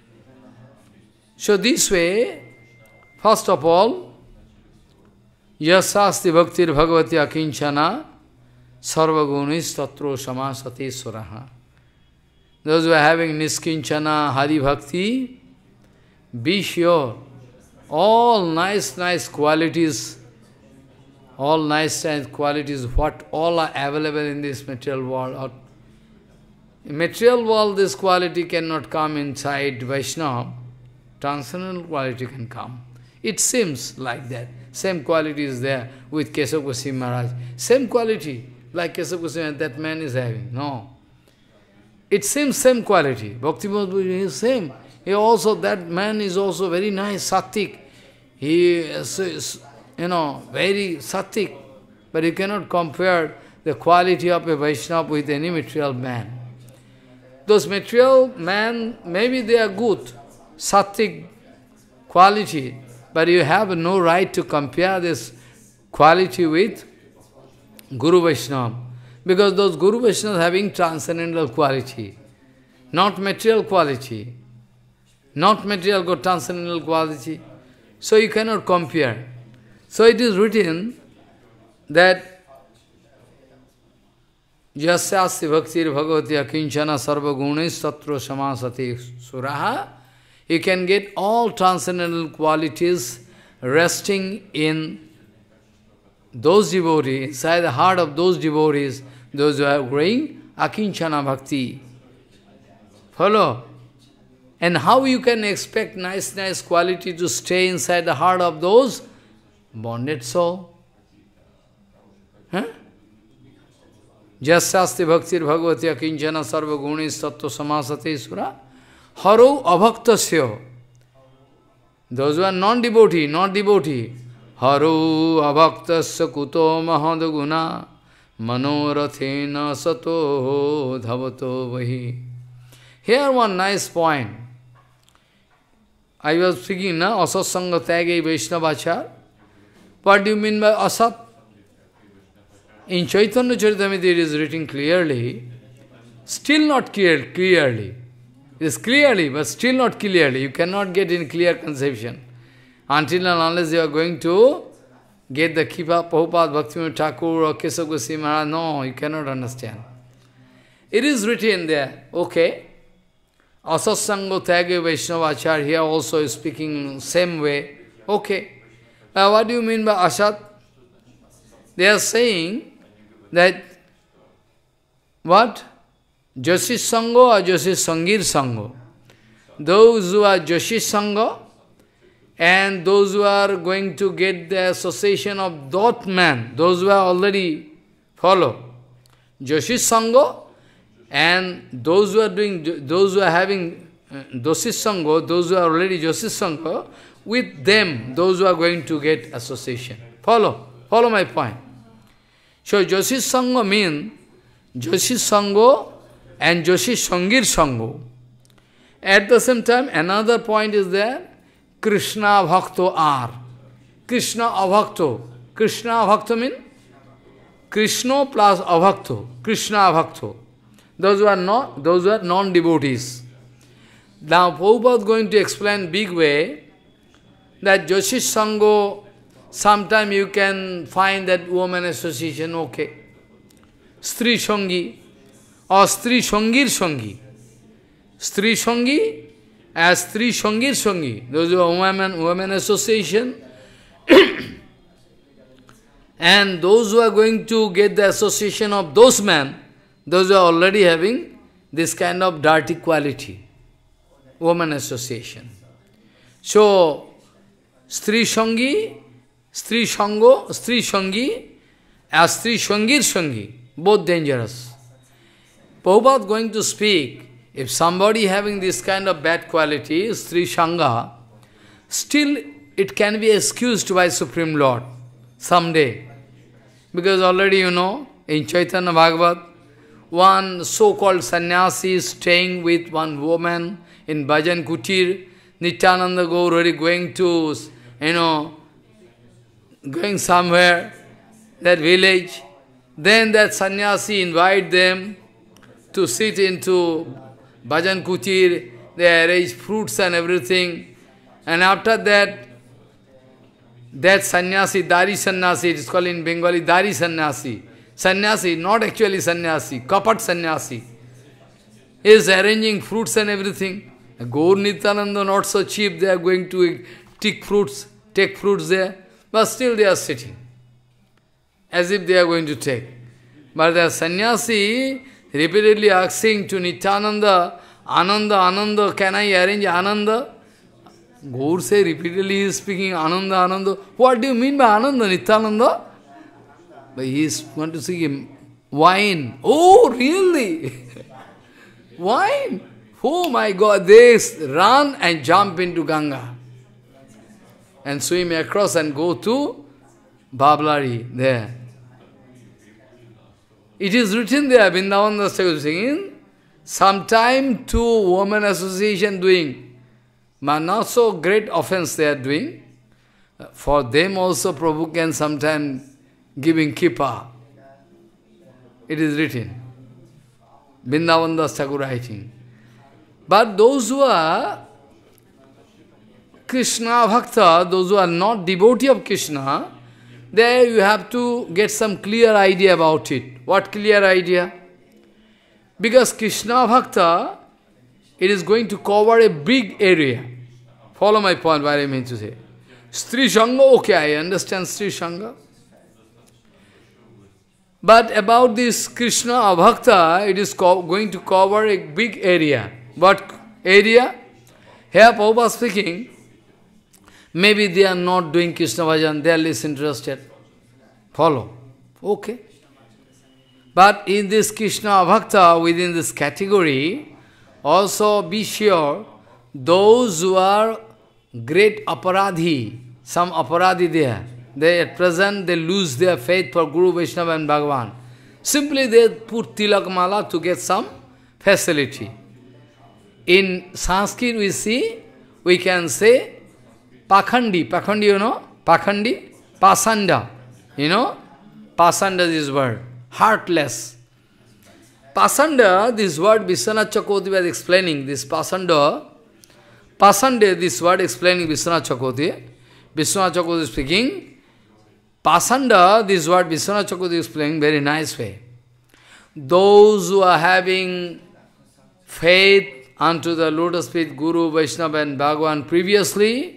So this way, first of all, Yasasti Bhaktir Bhagavati Akinchana Sarvagunis Tatro Samasati Suraha. Those who are having Niskinchana, Hari Bhakti, be sure, all nice, nice qualities, all nice, nice qualities, what all are available in this material world. In material world, this quality cannot come inside Vaishnava. Transcendental quality can come. It seems like that. Same quality is there with Kesava Goswami Maharaj. Same quality like Kesava Goswami that man is having. No. It seems same quality. Bhakti Madhuri is same. He also, that man is also very nice, sattik. He is, you know, very sattik. But you cannot compare the quality of a Vaishnava with any material man. Those material men, maybe they are good, sattik quality, but you have no right to compare this quality with Guru Vaishnava. Because those Guru Vaishnavas having transcendental quality, not material quality, not material but transcendental quality. So you cannot compare. So it is written that Yasyasya Bhaktir Bhagavati Akinchana Sarva Gunis Tatro Samasati Suraha. You can get all transcendental qualities resting in those devotees, inside the heart of those devotees, those who are growing Akinchana Bhakti. Follow? And how you can expect nice, nice quality to stay inside the heart of those bonded soul? Huh? Jasyasti Bhaktir Bhagavati Akinchana Sarva Gunis Tattva Samasati Sura Haro Abhaktasya. Those who are non-devotee, not devotee. Haro Abhaktasya Kuto Mahadaguna Manorathena Sato Dhavato Vahi. Here one nice point. I was speaking, na, Asasanga Tyage Vaishnavachar. What do you mean by Asat? In Chaitanya Charitamrita it is written clearly, still not clear, clearly. It is clearly, but still not clearly. You cannot get in clear conception. Until and unless you are going to get the Kipa, Prabhupada, Bhaktivinoda Thakur or Kesava Goswami Maharaj, no, you cannot understand. It is written there, okay. Asasanga Tyage Vaishnavachar here also is speaking same way. Okay. Uh, what do you mean by asat? They are saying that what? Joshish Sango or Joshish Sangir Sango. Those who are Joshish Sangha and those who are going to get the association of that man, those who are already follow. Joshish Sangha and those who are doing, those who are having uh, Joshish Sangha, those who are already Joshish Sangha, with them, those who are going to get association. Follow, follow my point. So Joshish Sangha means Joshish Sangha and Joshish Sangir Sangha. At the same time, another point is there, Krishna Bhakto are. Krishna Abhakto. Krishna Abhakto means Krishna plus Abhakto. Krishna Abhakto. Those who are not, those who are non-devotees. Now Prabhupada is going to explain big way that Joshish Sangha, sometime you can find that woman association, okay. Stri Shangi or Stri Shangir Shangi. Stri Shangi as Stri Shangir Shangi. Those who are women, women association. And those who are going to get the association of those men, those who are already having this kind of dirty quality. Woman association. So, Stri Shangi, Stri Shango, Stri Shangi, as Stri Shangir Shangi, both dangerous. Prabhupada is going to speak, if somebody having this kind of bad quality, Stri Shanga, still it can be excused by Supreme Lord someday. Because already you know, in Chaitanya Bhagavat, one so-called sannyasi is staying with one woman in Bhajan Kutir, Nityananda Gaurari going to, you know, going somewhere, that village. Then that sannyasi invite them to sit into Bhajan Kutir, they arrange fruits and everything. And after that, that sannyasi, Dari sannyasi, it is called in Bengali Dari sannyasi. Sannyasi, not actually sannyasi, kapat sannyasi, is arranging fruits and everything. Gaur Nityananda not so cheap, they are going to take fruits, take fruits there, but still they are sitting, as if they are going to take. But the sannyasi repeatedly asking to Nityananda, Ananda, Ananda, can I arrange Ananda? Gaur say repeatedly he is speaking Ananda, Ananda. What do you mean by Ananda, Nityananda? But he is want to see him. Wine. Oh, really? Wine? Oh my God, they run and jump into Ganga. And swim across and go to Bablari there. It is written there, Vrindavan Das Thakur singing, sometime two women association doing, but not so great offense they are doing. For them also Prabhu can sometime giving kippa. It is written. Vrindavan Das Thakur writing. But those who are Krishna Bhakta, those who are not devotee of Krishna, there you have to get some clear idea about it. What clear idea? Because Krishna Bhakta, it is going to cover a big area. Follow my point, what I mean to say. Stri Shanga, okay, I understand Stri Shanga. But about this Krishna Bhakta, it is going to cover a big area. What area? Here Prabhupada speaking, maybe they are not doing Krishna Bhajan, they are less interested. Follow. Okay. But in this Krishna Bhakta, within this category, also be sure, those who are great aparadhi, some aparadhi there, they at present they lose their faith for Guru, Vaishnava and Bhagavan. Simply they put tilak mala to get some facility. In Sanskrit we see, we can say, Pakhandi, Pakhandi you know, Pakhandi, Pasanda, you know, Pasanda is this word, heartless. Pasanda, this word Vishwanath Chakravarti was explaining, this Pasanda, Pasande, this word explaining Vishwanath Chakravarti, Vishwanath Chakravarti speaking, Pasanda, this word Vishwanath Chakravarti is explaining very nice way. Those who are having faith unto the lotus feet Guru, Vaishnava and Bhagavan previously,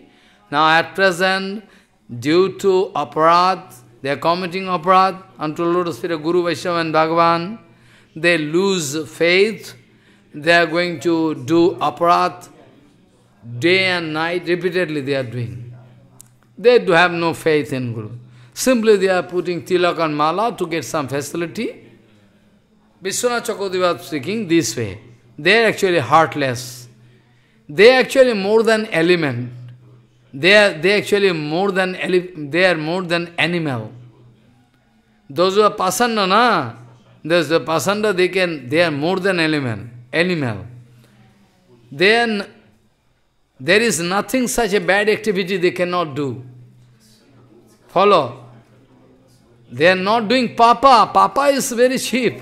Now at present, due to aparad, they are committing aparad unto lotus feet of Guru, Vaishnava and Bhagavan. They lose faith. They are going to do aparad day and night, repeatedly they are doing. They do have no faith in Guru. Simply they are putting tilak and mala to get some facility. Vishwanath Chakravarti was speaking this way. They are actually heartless. They are actually more than element. They are they actually more than they are more than animal. Those who are pasanda, na, there's the pasanda, they can they are more than element, animal. They are, there is nothing such a bad activity they cannot do. Follow. They are not doing papa. Papa is very cheap.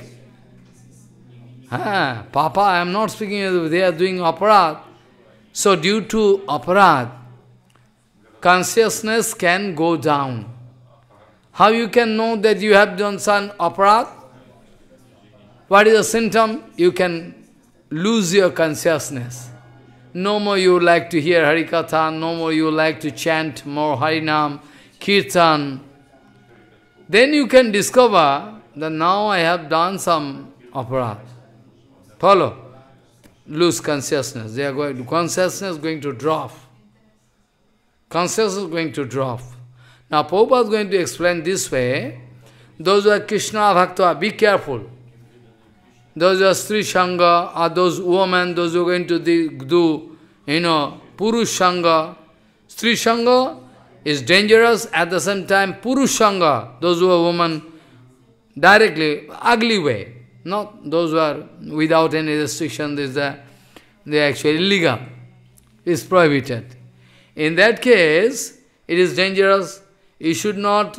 Ah, papa, I am not speaking, they are doing aparad. So due to aparad, consciousness can go down. How you can know that you have done some aparad? What is the symptom? You can lose your consciousness. No more you like to hear Harikatha, no more you like to chant more Harinam, Kirtan. Then you can discover that now I have done some aparad. Follow? Lose consciousness. They are going to, consciousness is going to drop. Consciousness is going to drop. Now Prabhupada is going to explain this way. Those who are Krishna Bhakta, be careful. Those who are Sri Sangha, are those women, those who are going to do, you know, Purush Sangha. Sri Sangha is dangerous, at the same time Purush Sangha, those who are women, directly, ugly way. Not those who are without any restriction, this, that, they are actually illegal. It's prohibited. In that case, it is dangerous. You should not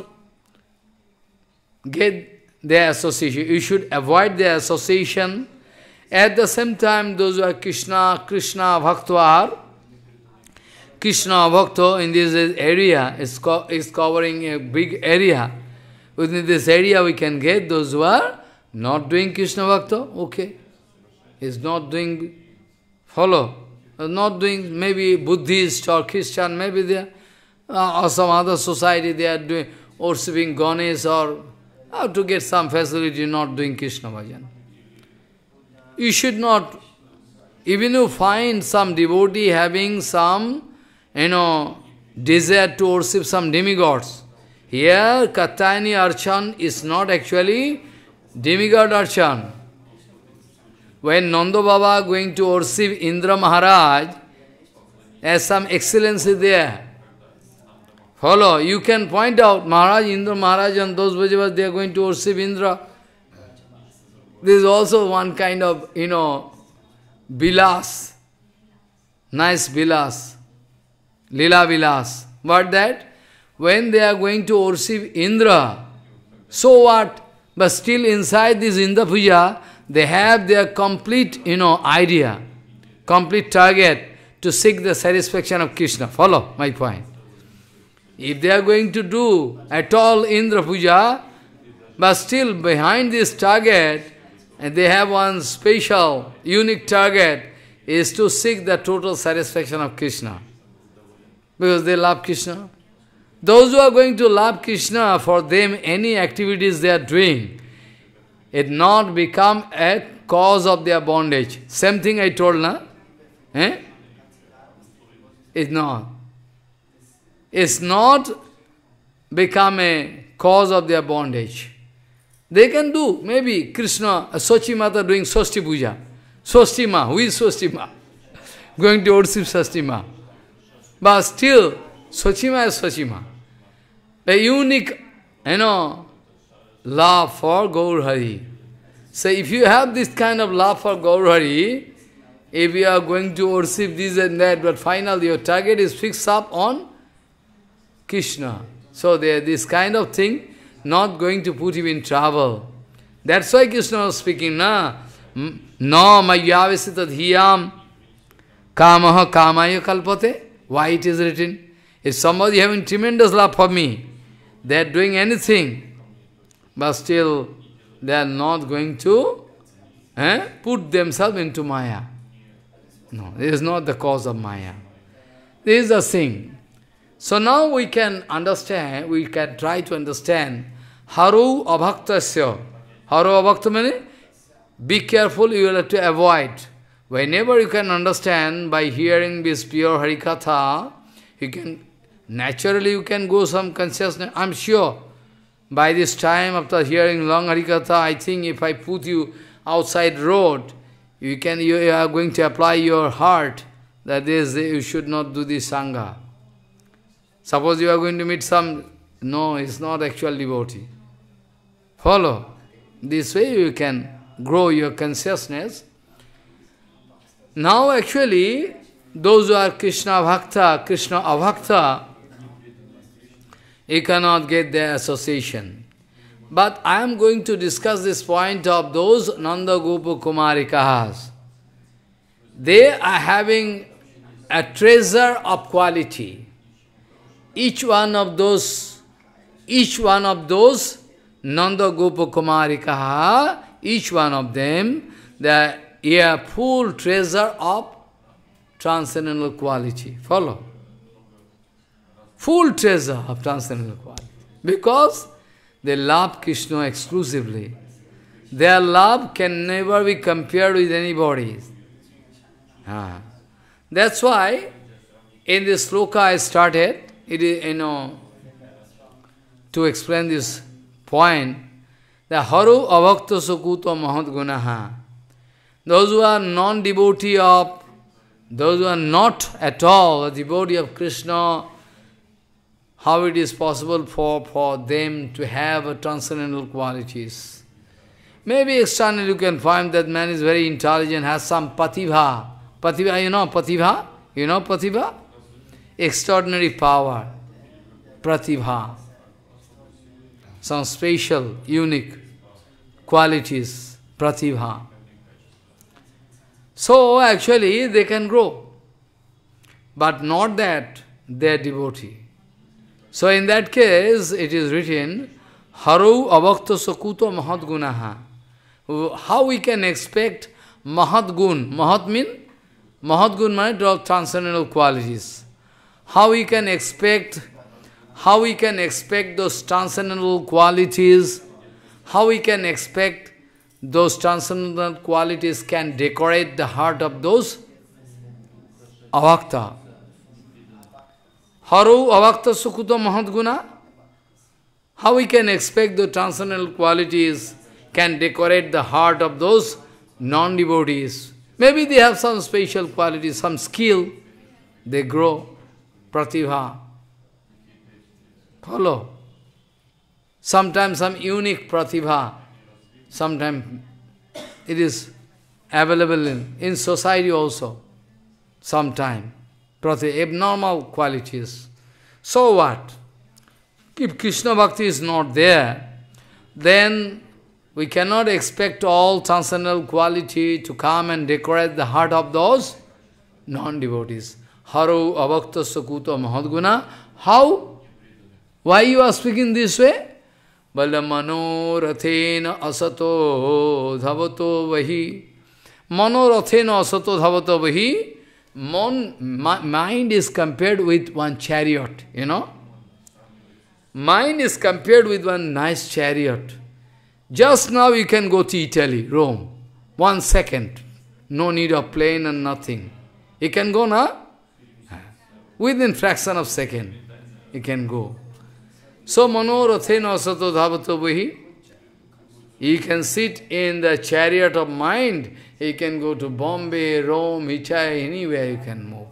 get their association. You should avoid their association. At the same time, those who are Krishna, Krishna Bhakta are, Krishna Bhakta in this area is, co is covering a big area. Within this area we can get those who are not doing Krishna Bhakta, okay. Is not doing, follow, not doing maybe Buddhist or Christian, maybe they are, uh, or some other society they are doing, worshipping Ganesh or uh, to get some facility not doing Krishna Bhajan. You should not, even you find some devotee having some, you know, desire to worship some demigods. Here, Katyayani Archan is not actually demigod Archan. When Nanda Baba going to worship Indra Maharaj, has some excellency there. Follow, you can point out Maharaj, Indra Maharaj and those Vajavas, they are going to worship Indra. This is also one kind of, you know, bilas, nice bilas, lila bilas. What that? When they are going to worship Indra, so what? But still inside this Indra Puja, they have their complete, you know, idea, complete target to seek the satisfaction of Krishna. Follow my point. If they are going to do at all Indra Puja, but still behind this target, and they have one special, unique target, is to seek the total satisfaction of Krishna. Because they love Krishna. Those who are going to love Krishna, for them any activities they are doing, it not become a cause of their bondage. Same thing I told, na? Eh? It's not. It's not become a cause of their bondage. They can do, maybe Krishna, Sochi Mata doing Sosti Puja. Sosti Ma, who is Sosti Ma? Going to worship Sosti Ma. But still, Sochi Ma is Sochi Ma. A unique, you know, love for Gaur Hari. So if you have this kind of love for Gaur Hari, if you are going to worship this and that, but finally your target is fixed up on Krishna. So there, this kind of thing not going to put you in trouble. That's why Krishna was speaking, na? No mayavesita dhiyam kamaha kamaya kalpate. Why it is written? If somebody having tremendous love for me, they are doing anything, but still they are not going to eh, put themselves into Maya. No, this is not the cause of Maya. This is the thing. So now we can understand, we can try to understand Haru Abhaktasya. Haru Abhakta means be careful, you will have to avoid. Whenever you can understand by hearing this pure Harikatha, you can, naturally you can go some consciousness. I'm sure by this time after hearing long Harikatha, I think if I put you outside road, you can, you are going to apply your heart that is, you should not do this Sangha. Suppose you are going to meet some, no, it's not actual devotee. Follow. This way you can grow your consciousness. Now actually, those who are Krishna Bhakta, Krishna Abhakta, you cannot get their association. But I am going to discuss this point of those Nanda Gopa Kumarikahas. They are having a treasure of quality. Each one of those, each one of those Nanda Gopa Kumarikaha, each one of them, they are full treasure of transcendental quality. Follow? Full treasure of transcendental quality. Because they love Krishna exclusively. Their love can never be compared with anybody's. Ah. That's why in this sloka I started, it is, you know, to explain this point, the Haru Avakta Sukuto Mahat Gunaha. Those who are non-devotee of, those who are not at all a devotee of Krishna, how it is possible for, for them to have a transcendental qualities. Maybe externally you can find that man is very intelligent, has some patibha. Patibha, you know patibha? You know patibha? Extraordinary power. Pratibha. Some special, unique qualities. Pratibha. So actually they can grow. But not that they are devotee. So in that case, it is written, Haru Avakta Sakuto Mahat Gunaha. How we can expect Mahat Gun? Mahat means? Mahat Gun means transcendental qualities. How we can expect, how we can expect those transcendental qualities, how we can expect those transcendental qualities can decorate the heart of those Avakta. Haru Avakta Sukuta Mahatguna? How we can expect the transcendental qualities can decorate the heart of those non-devotees? Maybe they have some special qualities, some skill, they grow, pratibha. Follow? Sometimes some unique pratibha, sometimes it is available in, in society also, sometimes. Abnormal qualities. So what? If Krishna Bhakti is not there, then we cannot expect all transcendental quality to come and decorate the heart of those non-devotees. Haru Avakta Sakuta Mahadguna. How? Why you are speaking this way? Balamano Rathena Asato Dhavato Vahi. Mano Rathena Asato Dhavato Vahi. Mon, my, mind is compared with one chariot, you know. Mind is compared with one nice chariot. Just now you can go to Italy, Rome. One second. No need of plane and nothing. You can go now? Within fraction of second, you can go. So, Manorathena Sato Dhavato Vahi. You can sit in the chariot of mind. You can go to Bombay, Rome, Hichai, anywhere you can move.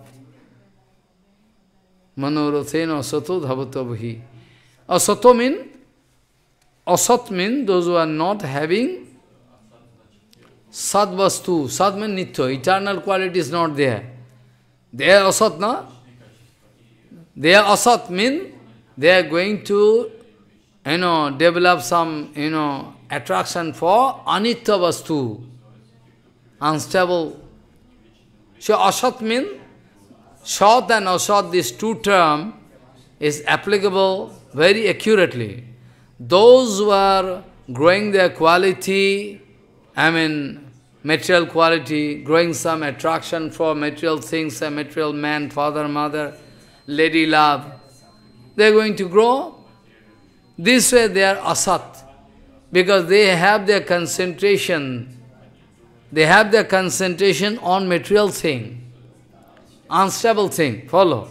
Manorathena Sato Dhavato Vahi. Asato means, asat means those who are not having sadvastu. Sad means nitya. Eternal quality is not there. They are asat, na? They are asat means they are going to, you know, develop some, you know, attraction for anitya vastu, unstable. So asat means, sat and asat, these two terms is applicable very accurately. Those who are growing their quality, I mean, material quality, growing some attraction for material things, a material man, father, mother, lady love, they are going to grow. This way they are asat, because they have their concentration, they have their concentration on material thing, unstable thing, follow.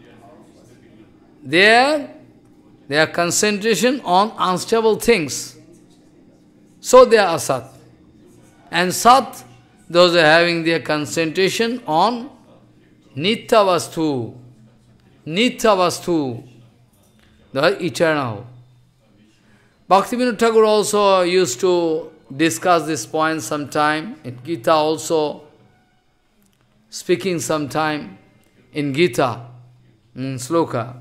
Their, their concentration on unstable things. So they are asat. And sat, those are having their concentration on nitya vastu, nitya vastu, the eternal. Bhaktivinoda Thakur also used to discuss this point sometime, in Gita also, speaking sometime in Gita, in sloka.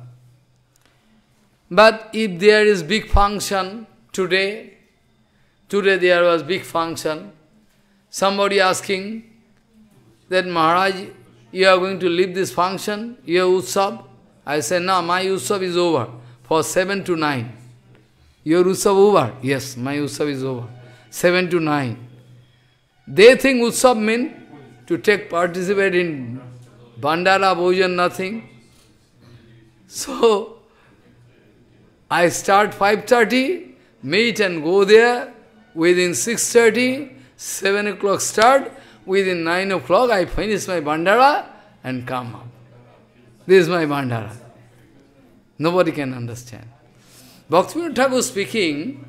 But if there is big function today, today there was big function, somebody asking that Maharaj, you are going to leave this function, your Utsav? I said, no, my Utsav is over for seven to nine. Your Utsav over? Yes, my Utsav is over. seven to nine. They think Utsav means to take participate in Bandara, Bhojan, nothing. So, I start five thirty, meet and go there, within six thirty, seven o'clock start, within nine o'clock I finish my Bandara and come up. This is my Bandara. Nobody can understand. Bhaktivinoda Thakur speaking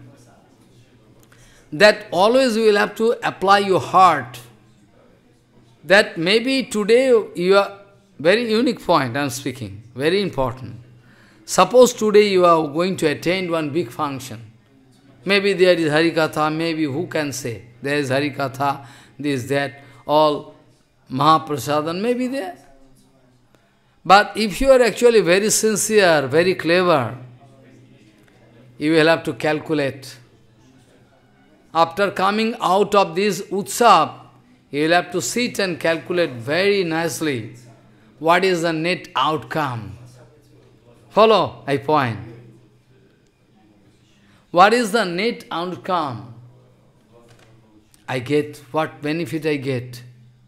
that always you will have to apply your heart. That maybe today you are, very unique point I am speaking, very important. Suppose today you are going to attend one big function. Maybe there is Harikatha, maybe who can say? There is Harikatha, this, that, all Mahaprasadhan may be there. But if you are actually very sincere, very clever, you will have to calculate. After coming out of this Utsav, you will have to sit and calculate very nicely what is the net outcome. Follow, I point. What is the net outcome? I get, what benefit I get.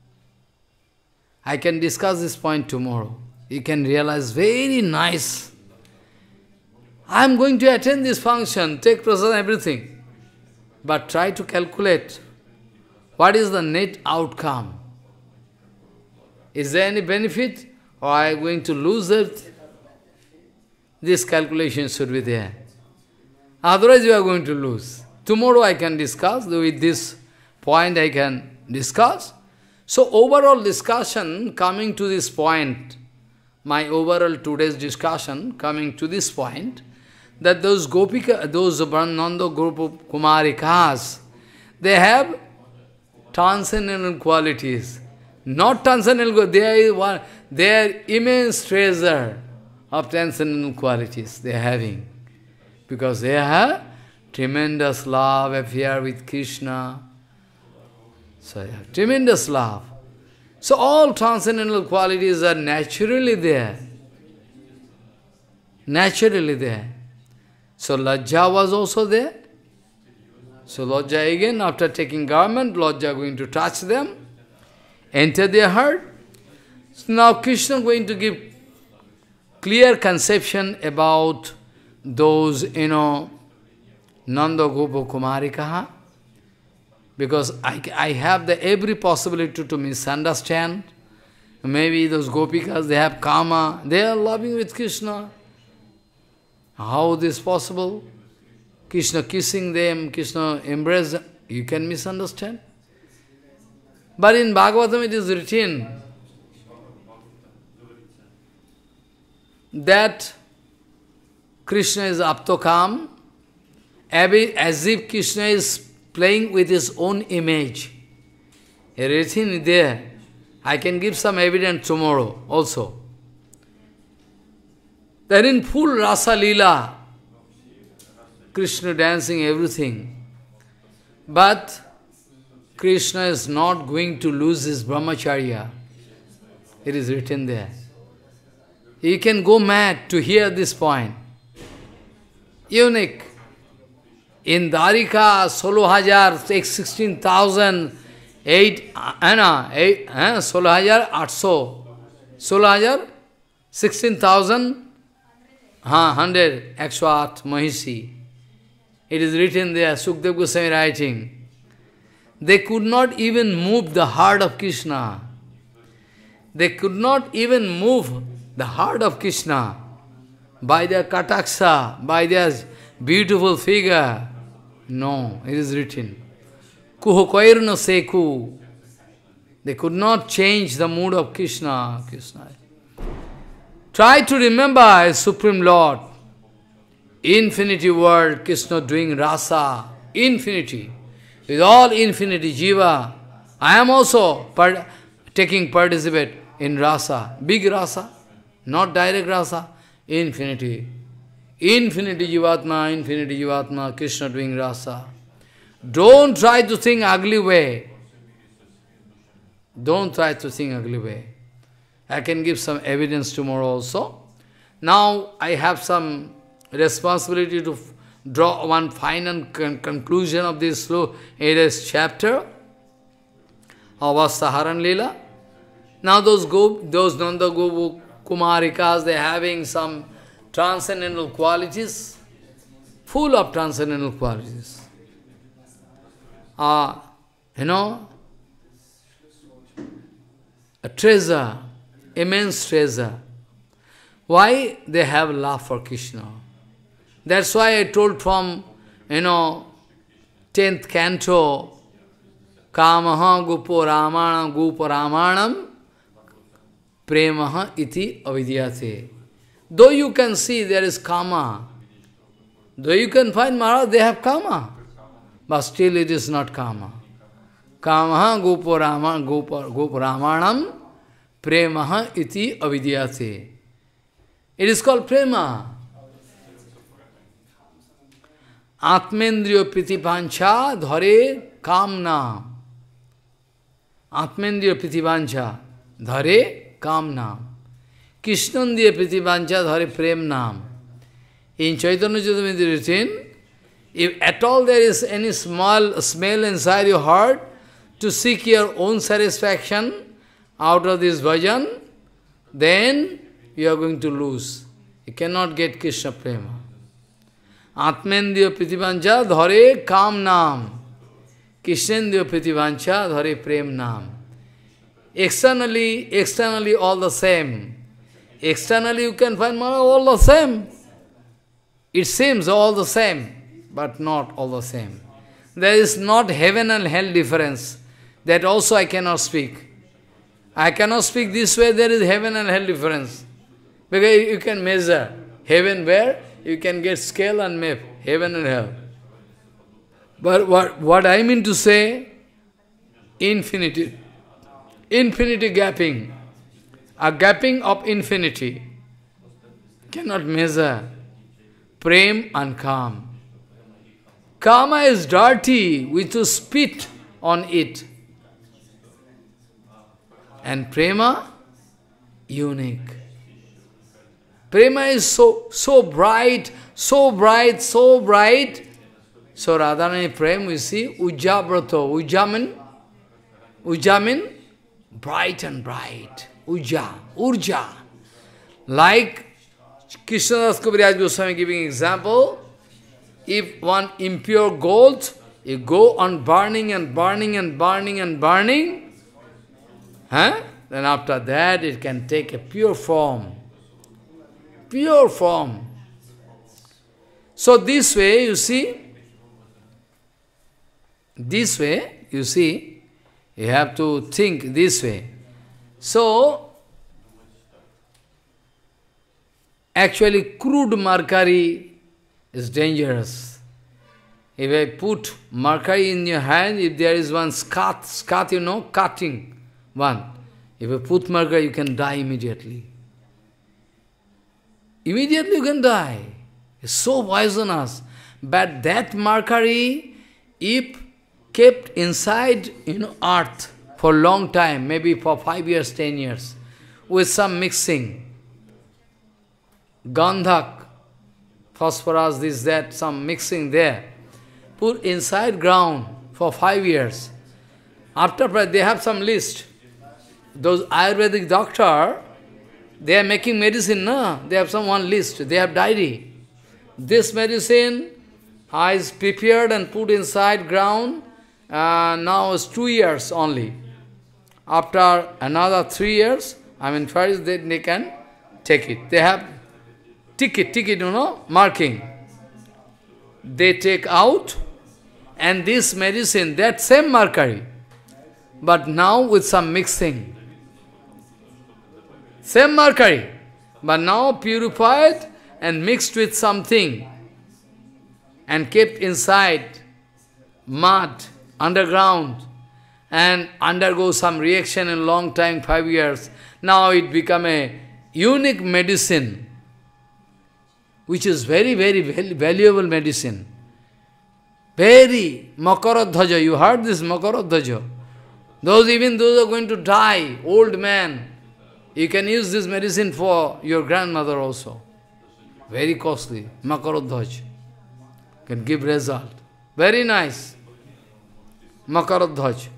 I can discuss this point tomorrow. You can realize very nice. I am going to attend this function, take prasad, everything. But try to calculate what is the net outcome. Is there any benefit or I am going to lose it? This calculation should be there. Otherwise you are going to lose. Tomorrow I can discuss, with this point I can discuss. So overall discussion coming to this point, my overall today's discussion coming to this point, that those Gopika, those Nanda Gopa Kumarikas, they have transcendental qualities. Not transcendental, they are, they are immense treasure of transcendental qualities they are having. Because they have tremendous love, affair with Krishna. So they have tremendous love. So all transcendental qualities are naturally there. Naturally there. So Lajja was also there. So Lajja again, after taking garment, Lajja going to touch them, enter their heart. So now Krishna going to give clear conception about those, you know, Nanda Gopa Kumarikaha. Because I, I have the every possibility to misunderstand. Maybe those Gopikas, they have karma, they are loving with Krishna. How this possible? Krishna kissing them, Krishna embrace them. You can misunderstand. But in Bhagavatam it is written that Krishna is aptokam, as if Krishna is playing with his own image. Everything there. I can give some evidence tomorrow also. That in full Rasa Leela, Krishna dancing everything. But Krishna is not going to lose his brahmacharya. It is written there. You can go mad to hear this point. Unique. In Dwarika, solo hajar, takes sixteen thousand, eight, Anna, eight, solo hajar, aatso. Solo hajar, sixteen thousand, huh, hundred, Ekshwat, Mahisi. It is written there, Sukdev Goswami writing. They could not even move the heart of Krishna. They could not even move the heart of Krishna by their kataksa, by their beautiful figure. No, it is written. Kuho koirno seku. They could not change the mood of Krishna. Krishna. Try to remember as Supreme Lord. Infinity world, Krishna doing rasa. Infinity. With all infinity, jiva. I am also part, taking participate in rasa. Big rasa. Not direct rasa. Infinity. Infinity jivatma, infinity jivatma, Krishna doing rasa. Don't try to think ugly way. Don't try to think ugly way. I can give some evidence tomorrow also. Now I have some responsibility to draw one final con conclusion of this slow eighth chapter of Vastaharan Leela. Now those go, those Nanda Gopu Kumarikas, they are having some transcendental qualities, full of transcendental qualities. Uh, you know, a treasure, immense treasure. Why they have love for Krishna? That's why I told from, you know, tenth canto, Kamaha Gupo Ramanam Gupo Ramanam Premaha iti avidyate. Though you can see there is Kama, though you can find Maharaj, they have Kama, but still it is not Kama. Kamaha Gupo Rama Gupo Ramanam Premaha iti avidyate. It is called Prema. Atmendriyo Pritipancha Dhare Kamna. Atmendriyo Pritipancha Dhare Kamna. Krishnandiya Pritipancha Dhare Prem Nam. In Chaitanya Charitamrita written, if at all there is any small smell inside your heart to seek your own satisfaction out of this bhajan, then you are going to lose. You cannot get Krishna Prema. Atmendiya Pritipancha Dhare Kam Nam. Krishnendiya Pritipancha Dhare Prem Nam. Externally, externally all the same. Externally you can find Maharaj all the same. It seems all the same, but not all the same. There is not heaven and hell difference. That also I cannot speak. I cannot speak this way, there is heaven and hell difference. Because you can measure heaven where you can get scale and map, heaven and hell. But what, what I mean to say, infinity, infinity gapping, a gapping of infinity, cannot measure prem and calm. Kama is dirty, we to spit on it. And prema, unique. Prema is so, so bright, so bright, so bright. So Radharani Prem, we see, Ujjabrato. Ujja mean, Ujja mean, bright and bright. Ujja, Urja. Like Krishnadas Kaviraj Goswami giving example, if one impure gold, you go on burning and burning and burning and burning, huh? Then after that it can take a pure form. Pure form. So this way, you see, this way, you see, you have to think this way. So, actually crude mercury is dangerous. If I put mercury in your hand, if there is one scut, scut, you know, cutting one, if you put mercury, you can die immediately. Immediately you can die. It's so poisonous. But that mercury, if kept inside, you know, earth for a long time, maybe for five years, ten years, with some mixing, gandhak, phosphorus, this, that, some mixing there, put inside ground for five years. After that, they have some list. Those Ayurvedic doctor, They are making medicine, no? They have some one list, they have diary. This medicine is prepared and put inside ground, uh, now it's two years only. After another three years, I mean first they, they can take it. They have ticket, ticket, you know, marking. They take out, and this medicine, that same mercury, but now with some mixing. Same mercury, but now purified and mixed with something and kept inside mud, underground, and undergo some reaction in long time, five years. Now it become a unique medicine, which is very, very valuable medicine. Very Makaradhaja. You heard this Makaradhaja? Those, even those are going to die, old man, you can use this medicine for your grandmother also. Very costly. Makaradhaj. Can give result. Very nice. Makaradhaj.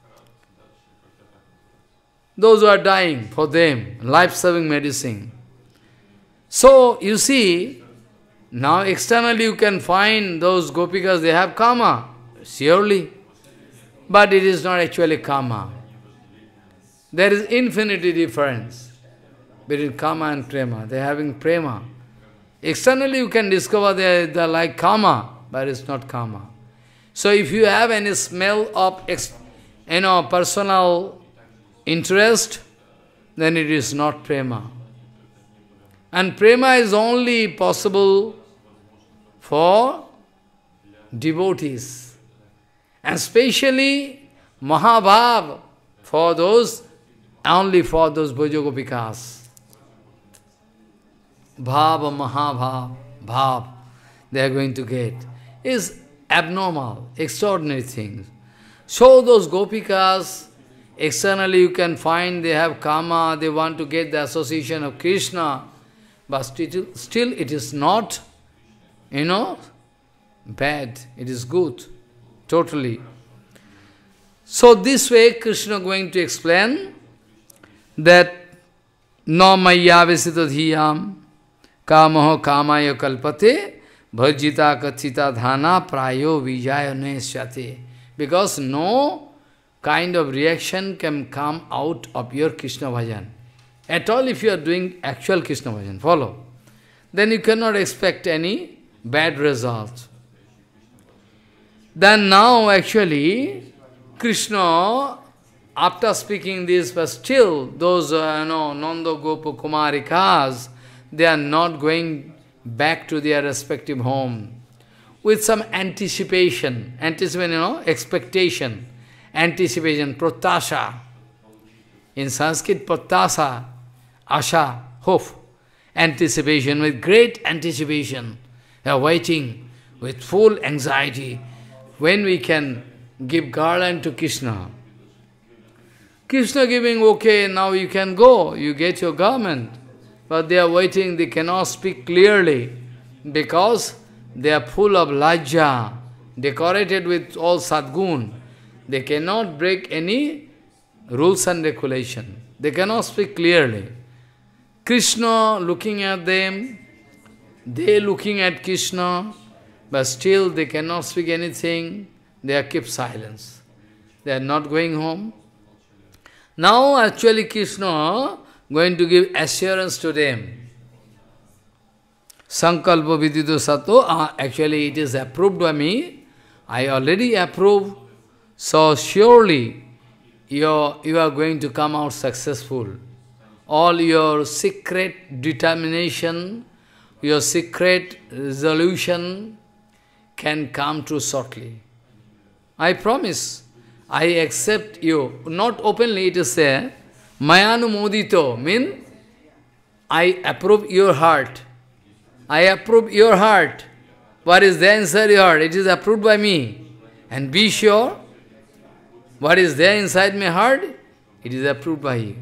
Those who are dying, for them, life-saving medicine. So, you see, now externally you can find those gopikas, they have karma, surely. But it is not actually karma. There is infinity difference between karma and prema. They are having prema. Externally you can discover they are like karma, but it's not karma. So if you have any smell of ex, you know, personal interest, then it is not prema. And prema is only possible for devotees. And especially Mahabhav, for those, only for those Bhojagopikas. Bhava, Mahabhav, Bhav, they are going to get, is abnormal, extraordinary things. So those Gopikas, externally you can find they have karma, they want to get the association of Krishna, but still, still it is not, you know, bad, it is good, totally. So this way Krishna going to explain that no maya vesita dhiyam kamaho kamaya kalpate bhajita kathita dhana prayo vijaya nesyate. Because no kind of reaction can come out of your Krishna bhajan. At all if you are doing actual Krishna bhajan, follow. Then you cannot expect any bad results. Then now actually Krishna, after speaking this, but still those uh, you know, Nanda Gopa Kumarikas, they are not going back to their respective home with some anticipation, anticipation, you know, expectation, anticipation, pratasha. In Sanskrit, pratasha, asha, hope, anticipation, with great anticipation. They are waiting with full anxiety when we can give garland to Krishna. Krishna giving, okay, now you can go, you get your garment. But they are waiting, they cannot speak clearly because they are full of lajja, decorated with all sadgun. They cannot break any rules and regulation. They cannot speak clearly. Krishna looking at them, they looking at Krishna, but still they cannot speak anything. They are kept silence. They are not going home. Now actually Krishna going to give assurance to them. Sankalpa vidito sato, uh, actually it is approved by me. I already approve. So surely you you are going to come out successful. All your secret determination, your secret resolution can come true shortly. I promise. I accept you. Not openly, it is said, Mayanu modito, mean I approve your heart. I approve your heart. What is there inside your heart? It is approved by me. And be sure, what is there inside my heart? It is approved by you.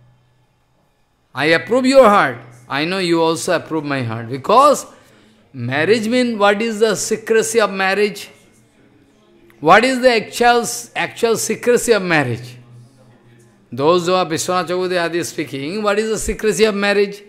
I approve your heart. I know you also approve my heart. Because marriage means, what is the secrecy of marriage? What is the actual, actual secrecy of marriage? Those who are Vishwanath Chakravarti Adi speaking, what is the secrecy of marriage?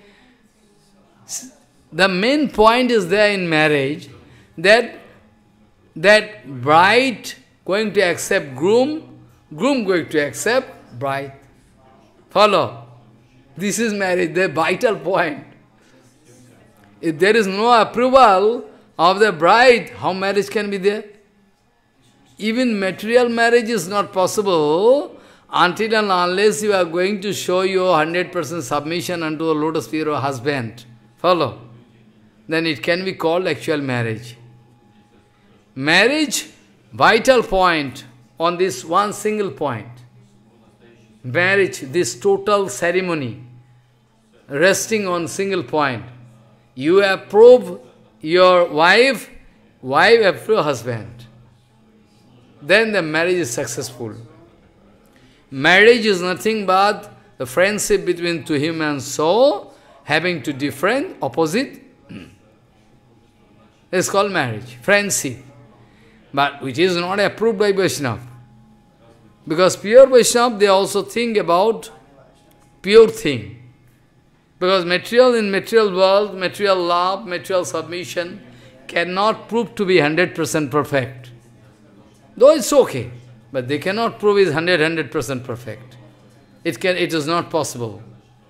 The main point is there in marriage, that, that bride going to accept groom, groom going to accept bride. Follow? This is marriage, the vital point. If there is no approval of the bride, how marriage can be there? Even material marriage is not possible until and unless you are going to show your one hundred percent submission unto the lotus feet of husband. Follow? Then it can be called actual marriage. Marriage, vital point on this one single point. Marriage, this total ceremony, resting on single point. You approve your wife, wife approve husband. Then the marriage is successful. Marriage is nothing but the friendship between two human soul, having two different, opposite. It's called marriage, friendship. But which is not approved by Vaishnava. Because pure Vaishnava, they also think about pure thing. Because material in material world, material love, material submission cannot prove to be one hundred percent perfect. Though it's okay, but they cannot prove it's one hundred percent perfect. It, can, it is not possible.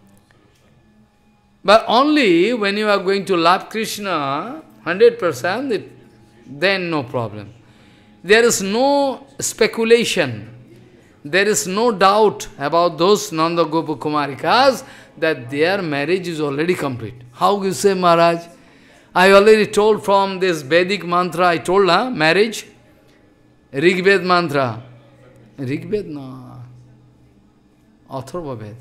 But only when you are going to love Krishna one hundred percent, it, then no problem. There is no speculation. There is no doubt about those Nanda Gopa Kumarikas that their marriage is already complete. How you say, Maharaj? I already told from this Vedic mantra, I told, huh? Marriage. Rigved mantra. Rigved, no. Atharva Ved.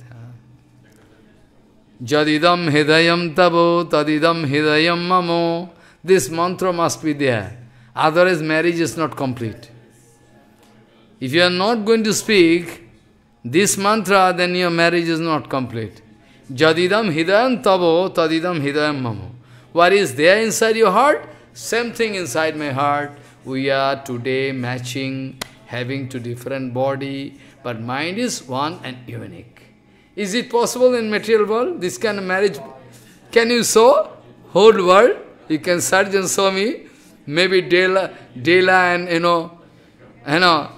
Jadidam hidayam tabo, tadidam hidayam mamo. This mantra must be there. Otherwise marriage is not complete. If you are not going to speak this mantra, then your marriage is not complete. Jadidam hidayam tabo, tadidam hidayam mamo. What is there inside your heart? Same thing inside my heart. We are today matching, having two different body, but mind is one and unique. Is it possible in material world, this kind of marriage? Can you show whole world? You can search and show me. Maybe Dela, Dela and, you know, you know,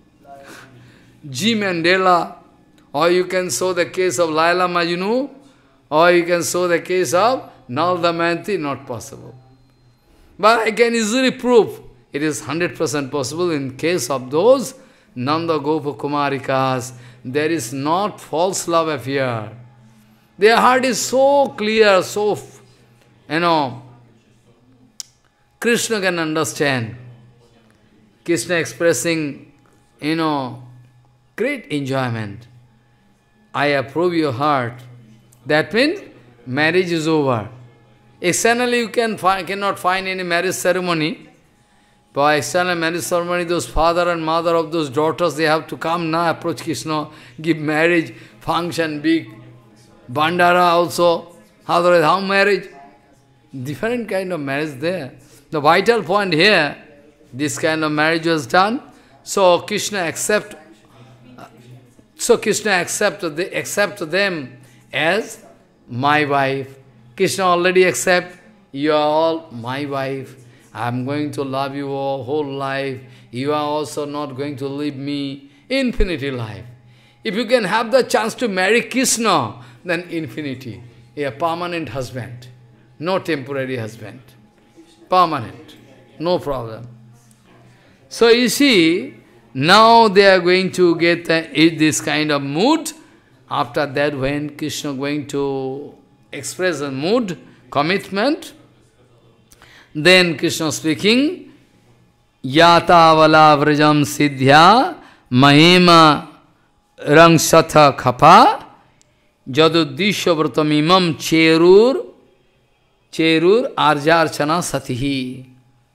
Jim and Dela. Or you can show the case of Laila Majnu. Or you can show the case of Nal Damayanti. Not possible. But I can easily prove it is one hundred percent possible in case of those Nanda Gopa Kumarikas. There is not false love affair. Their heart is so clear, so, you know, Krishna can understand. Krishna expressing, you know, great enjoyment. I approve your heart. That means marriage is over. Externally you can find, cannot find any marriage ceremony. By external marriage ceremony, those father and mother of those daughters, they have to come now, approach Krishna, give marriage, function, big, bandara also. Otherwise, how marriage? Different kind of marriage there. The vital point here, this kind of marriage was done. So Krishna accept, so Krishna accept, they accept them as my wife. Krishna already accept, you are all my wife. I am going to love you all whole life. You are also not going to leave me. Infinity life. If you can have the chance to marry Krishna, then infinity. A permanent husband. No temporary husband. Permanent. No problem. So you see, now they are going to get this kind of mood. After that, when Krishna going to express a mood, commitment, then Krishna speaking, Yata vala vrajam siddhya mahima rangsatha khapa jaduddisha vratamimam cherur cherur arjarchana satihi.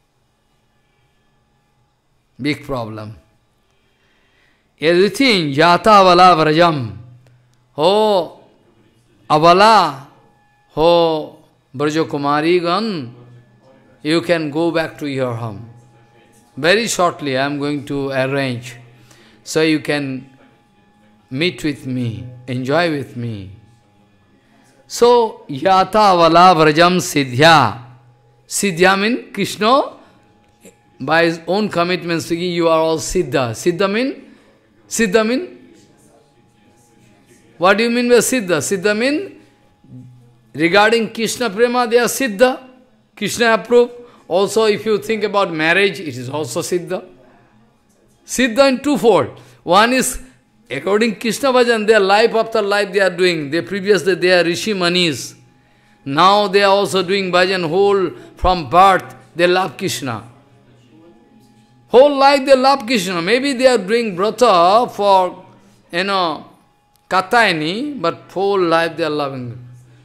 Big problem. Everything, Yata vala vrajam. Oh, avala, oh, Brajakumarigan, you can go back to your home. Very shortly I am going to arrange. So you can meet with me, enjoy with me. So, yata vala vrajam siddhya. Siddhya means Krishna, by his own commitment speaking, you are all siddha. Siddha means? Siddha means? What do you mean by siddha? Siddha means, regarding Krishna prema, they are siddha. Krishna approved. Also, if you think about marriage, it is also siddha. Siddha in twofold. One is, according to Krishna Bhajan, their life after life they are doing. They previously they are Rishi Manis. Now they are also doing bhajan whole from birth. They love Krishna. Whole life they love Krishna. Maybe they are doing brata for, you know, Katayani, but whole life they are loving.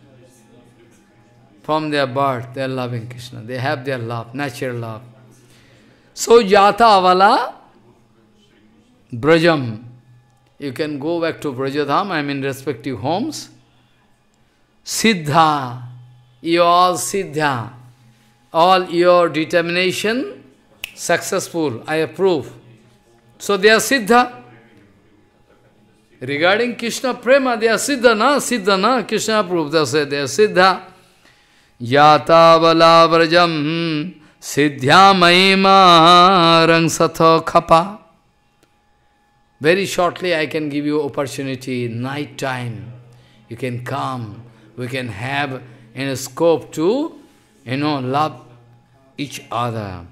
From their birth, they are loving Krishna. They have their love, natural love. So, Yata Avala Brajam. You can go back to Brajadham, I mean respective homes. Siddha. You all Siddha. All your determination successful. I approve. So they are Siddha. Regarding Krishna Prema, they are Siddha, na? Siddha, na? Krishna approved. They say they are Siddha. Yata vala vrajam siddhya mahima rang satha khapa. Very shortly I can give you opportunity, night time. You can come, we can have in a scope to, you know, love each other.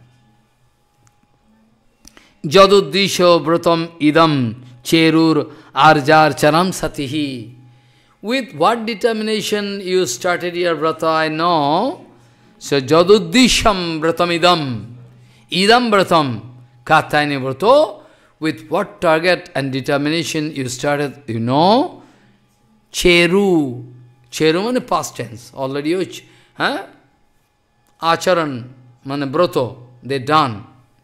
Jaduddisho vratam idam cherur arjar charam satihi. With what determination you started your vrata, I know. So, jaduddisham vratamidam, idam vratam, katayani vrato. With what target and determination you started, you know. Cheru, cheru means past tense, already you, huh? Acharan, means vrato, they done.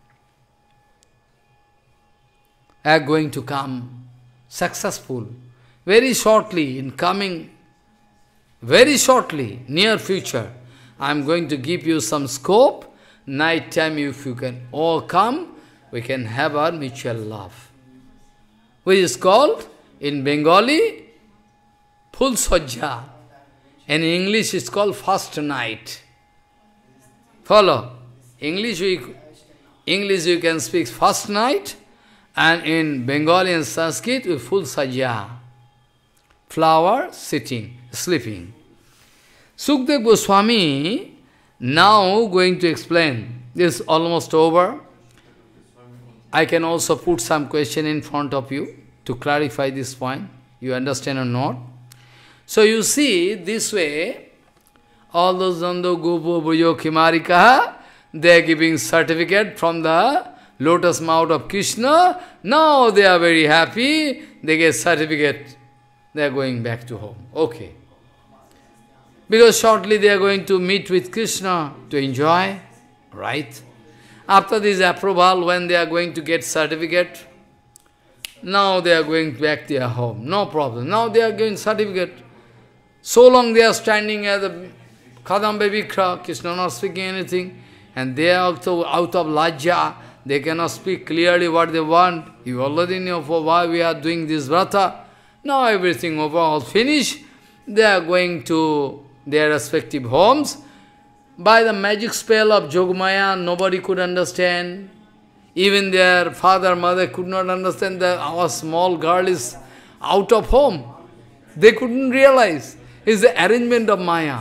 Are going to come successful. Very shortly, in coming, very shortly, near future, I am going to give you some scope. Night time, if you can all come, we can have our mutual love. Which is called, in Bengali, Phul Sajja. In English, it's called first night. Follow? English, we, English you can speak first night, and in Bengali and Sanskrit, with Phul Sajja. Flower sitting, sleeping. Sukdev Goswami now going to explain. This is almost over. I can also put some question in front of you to clarify this point. You understand or not? So you see, this way, all those Nando, Gopo, Bhujo, Kimarika, they are giving certificate from the lotus mouth of Krishna. Now they are very happy. They get certificate. They are going back to home. Okay. Because shortly they are going to meet with Krishna to enjoy, right? After this approval, when they are going to get certificate, now they are going back to their home. No problem. Now they are getting certificate. So long they are standing as a Kadamba Vikra, Krishna not speaking anything, and they are also out of lajja, they cannot speak clearly what they want. You already know for why we are doing this vrata. Now everything over, all finished. They are going to their respective homes. By the magic spell of Jogmaya, nobody could understand. Even their father, mother could not understand that our small girl is out of home. They couldn't realize. It's the arrangement of Maya.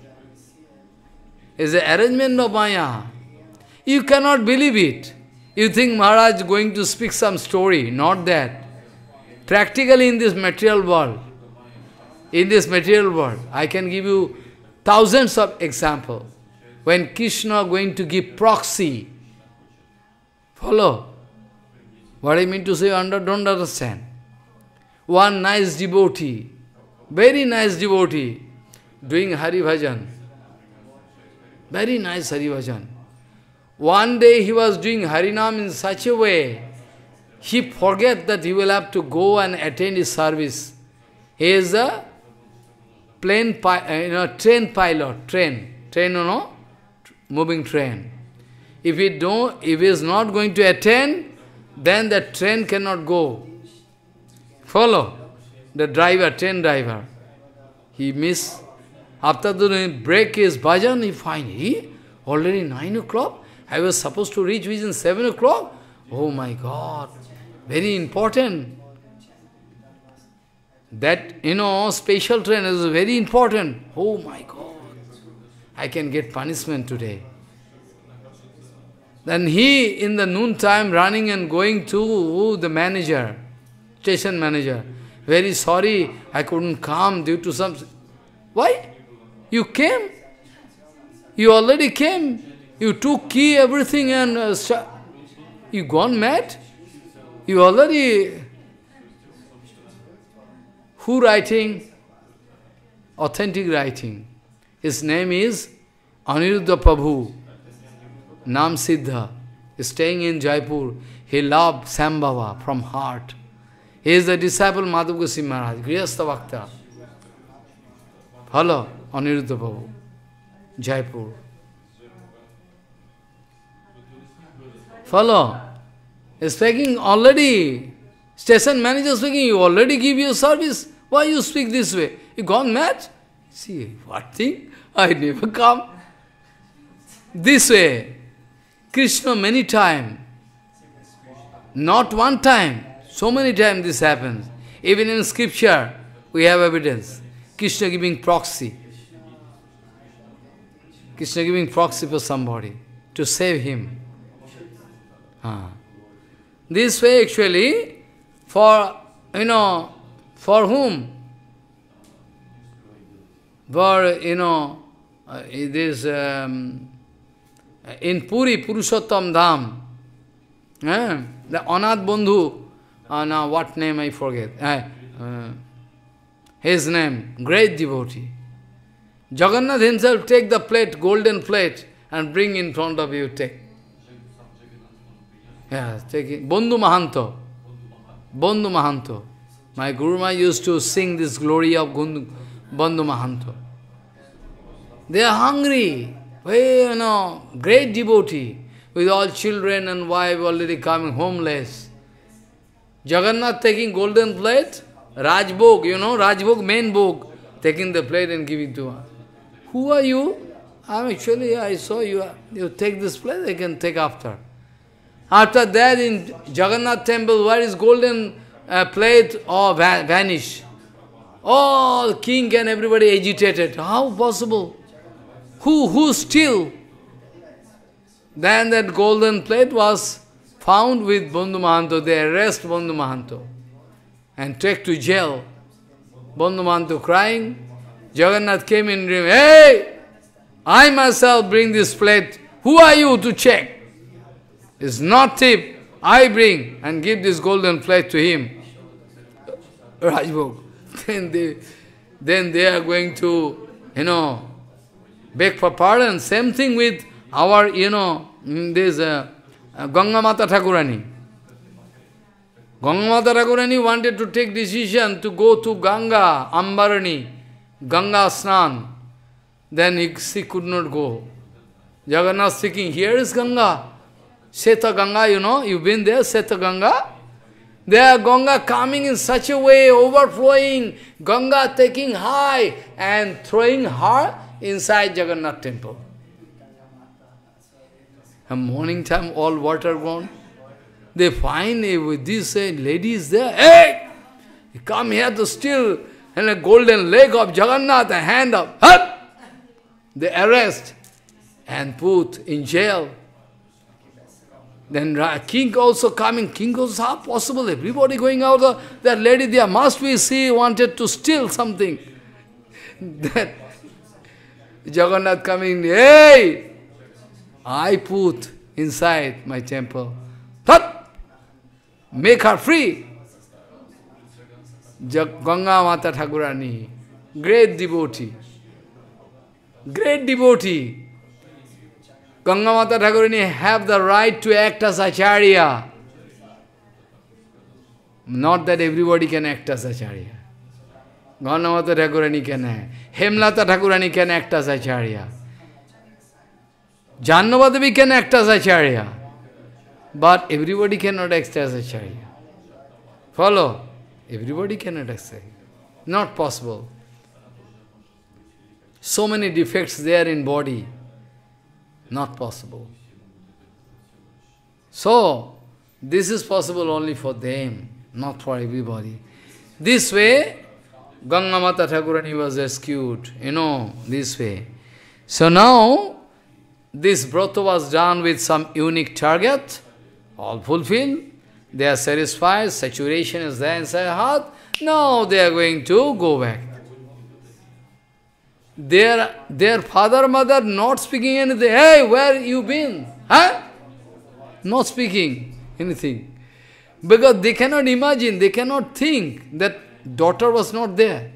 It's the arrangement of Maya. You cannot believe it. You think Maharaj is going to speak some story. Not that. Practically in this material world, in this material world, I can give you thousands of examples. When Krishna is going to give proxy, follow? What I mean to say, under, don't understand. One nice devotee, very nice devotee, doing Hari Bhajan. Very nice Hari Bhajan. One day he was doing Harinam in such a way, he forget that he will have to go and attend his service. He is a plane, pi you know, train pilot, train, train, you know, moving train. If he don't, if he is not going to attend, then the train cannot go. Follow. The driver, train driver. He miss. After the break his bhajan, he find, he already nine o'clock. I was supposed to reach within seven o'clock. Oh my God, very important. That, you know, special train is very important. Oh my God, I can get punishment today. Then he, in the noon time, running and going to the manager, station manager. Very sorry, I couldn't come due to some... Why? You came. You already came. You took key, everything, and uh, you gone mad? You already... Who writing? Authentic writing. His name is Aniruddha Prabhu, Nam Siddha, staying in Jaipur. He loved Sambhava from heart. He is the disciple of Madhav Goswami Maharaj, Grihastha Bhakta. Hello, Aniruddha Prabhu, Jaipur. Follow. Speaking already, station manager speaking, you already give your service. Why you speak this way? You gone mad? See, what thing? I never come. This way. Krishna many times. Not one time. So many times this happens. Even in scripture, we have evidence. Krishna giving proxy. Krishna giving proxy for somebody to save him. Ah. This way actually, for, you know, for whom? For, you know, uh, it is um, in Puri, Purushottam Dham, eh? The Anath Bandhu, uh, now what name I forget, uh, uh, his name, great devotee. Jagannath himself take the plate, golden plate, and bring in front of you, take. Yeah, take it. Bandhu Mahanto. Bandhu Mahanto. My Guru Maharaj used to sing this glory of Bandhu Mahanto. They are hungry. Well, you know, great devotee, with all children and wife already coming homeless. Jagannath taking golden plate, Rajbhog, you know, Rajbhog, main bhog, taking the plate and giving to her. Who are you? I'm actually, I saw you. You take this plate, I can take after. After that, in Jagannath temple, where is golden uh, plate? Oh, va vanish. All king and everybody agitated. How possible? Who, who steal? Then that golden plate was found with Bandhu Mahanto. They arrest Bandhu Mahanto and take to jail. Bandhu Mahanto crying. Jagannath came in dream. Hey! I myself bring this plate. Who are you to check? It's not thief. I bring and give this golden plate to him. Rajbhog. Then they, then they are going to, you know, beg for pardon. Same thing with our, you know, this uh, uh, Ganga Mata Thakurani. Ganga Mata Thakurani wanted to take decision to go to Ganga, Ambarani, Ganga Snan. Then he, she could not go. Jagannath speaking, here is Ganga. Seta Ganga, you know, you've been there, Seta Ganga? There Ganga coming in such a way, overflowing, Ganga taking high and throwing her inside Jagannath temple. And morning time, all water gone. They find with this uh, lady is there. Hey! You come here to steal and a golden leg of Jagannath, a hand of, hup! They arrest and put in jail. Then king also coming. King goes, how possible? Everybody going out, of that lady there must be, she wanted to steal something. That Jagannath coming, hey! I put inside my temple. That make her free. Ganga Mata Thakurani, great devotee. Great devotee. Ganga Mata Thakurani have the right to act as Acharya. Not that everybody can act as Acharya. Ganga Mata Thakurani can act. Hemlata Thakurani can act as Acharya. Jannavadavi can act as Acharya. But everybody cannot act as Acharya. Follow? Everybody cannot accept. Not possible. So many defects there in body. Not possible. So, this is possible only for them, not for everybody. This way, Ganga Mata Thakurani was rescued, you know, this way. So now, this brata was done with some unique target, all fulfilled. They are satisfied, saturation is there inside heart. Now they are going to go back. Their, their father, mother not speaking anything. Hey, where you been? Huh? Not speaking anything. Because they cannot imagine, they cannot think that daughter was not there.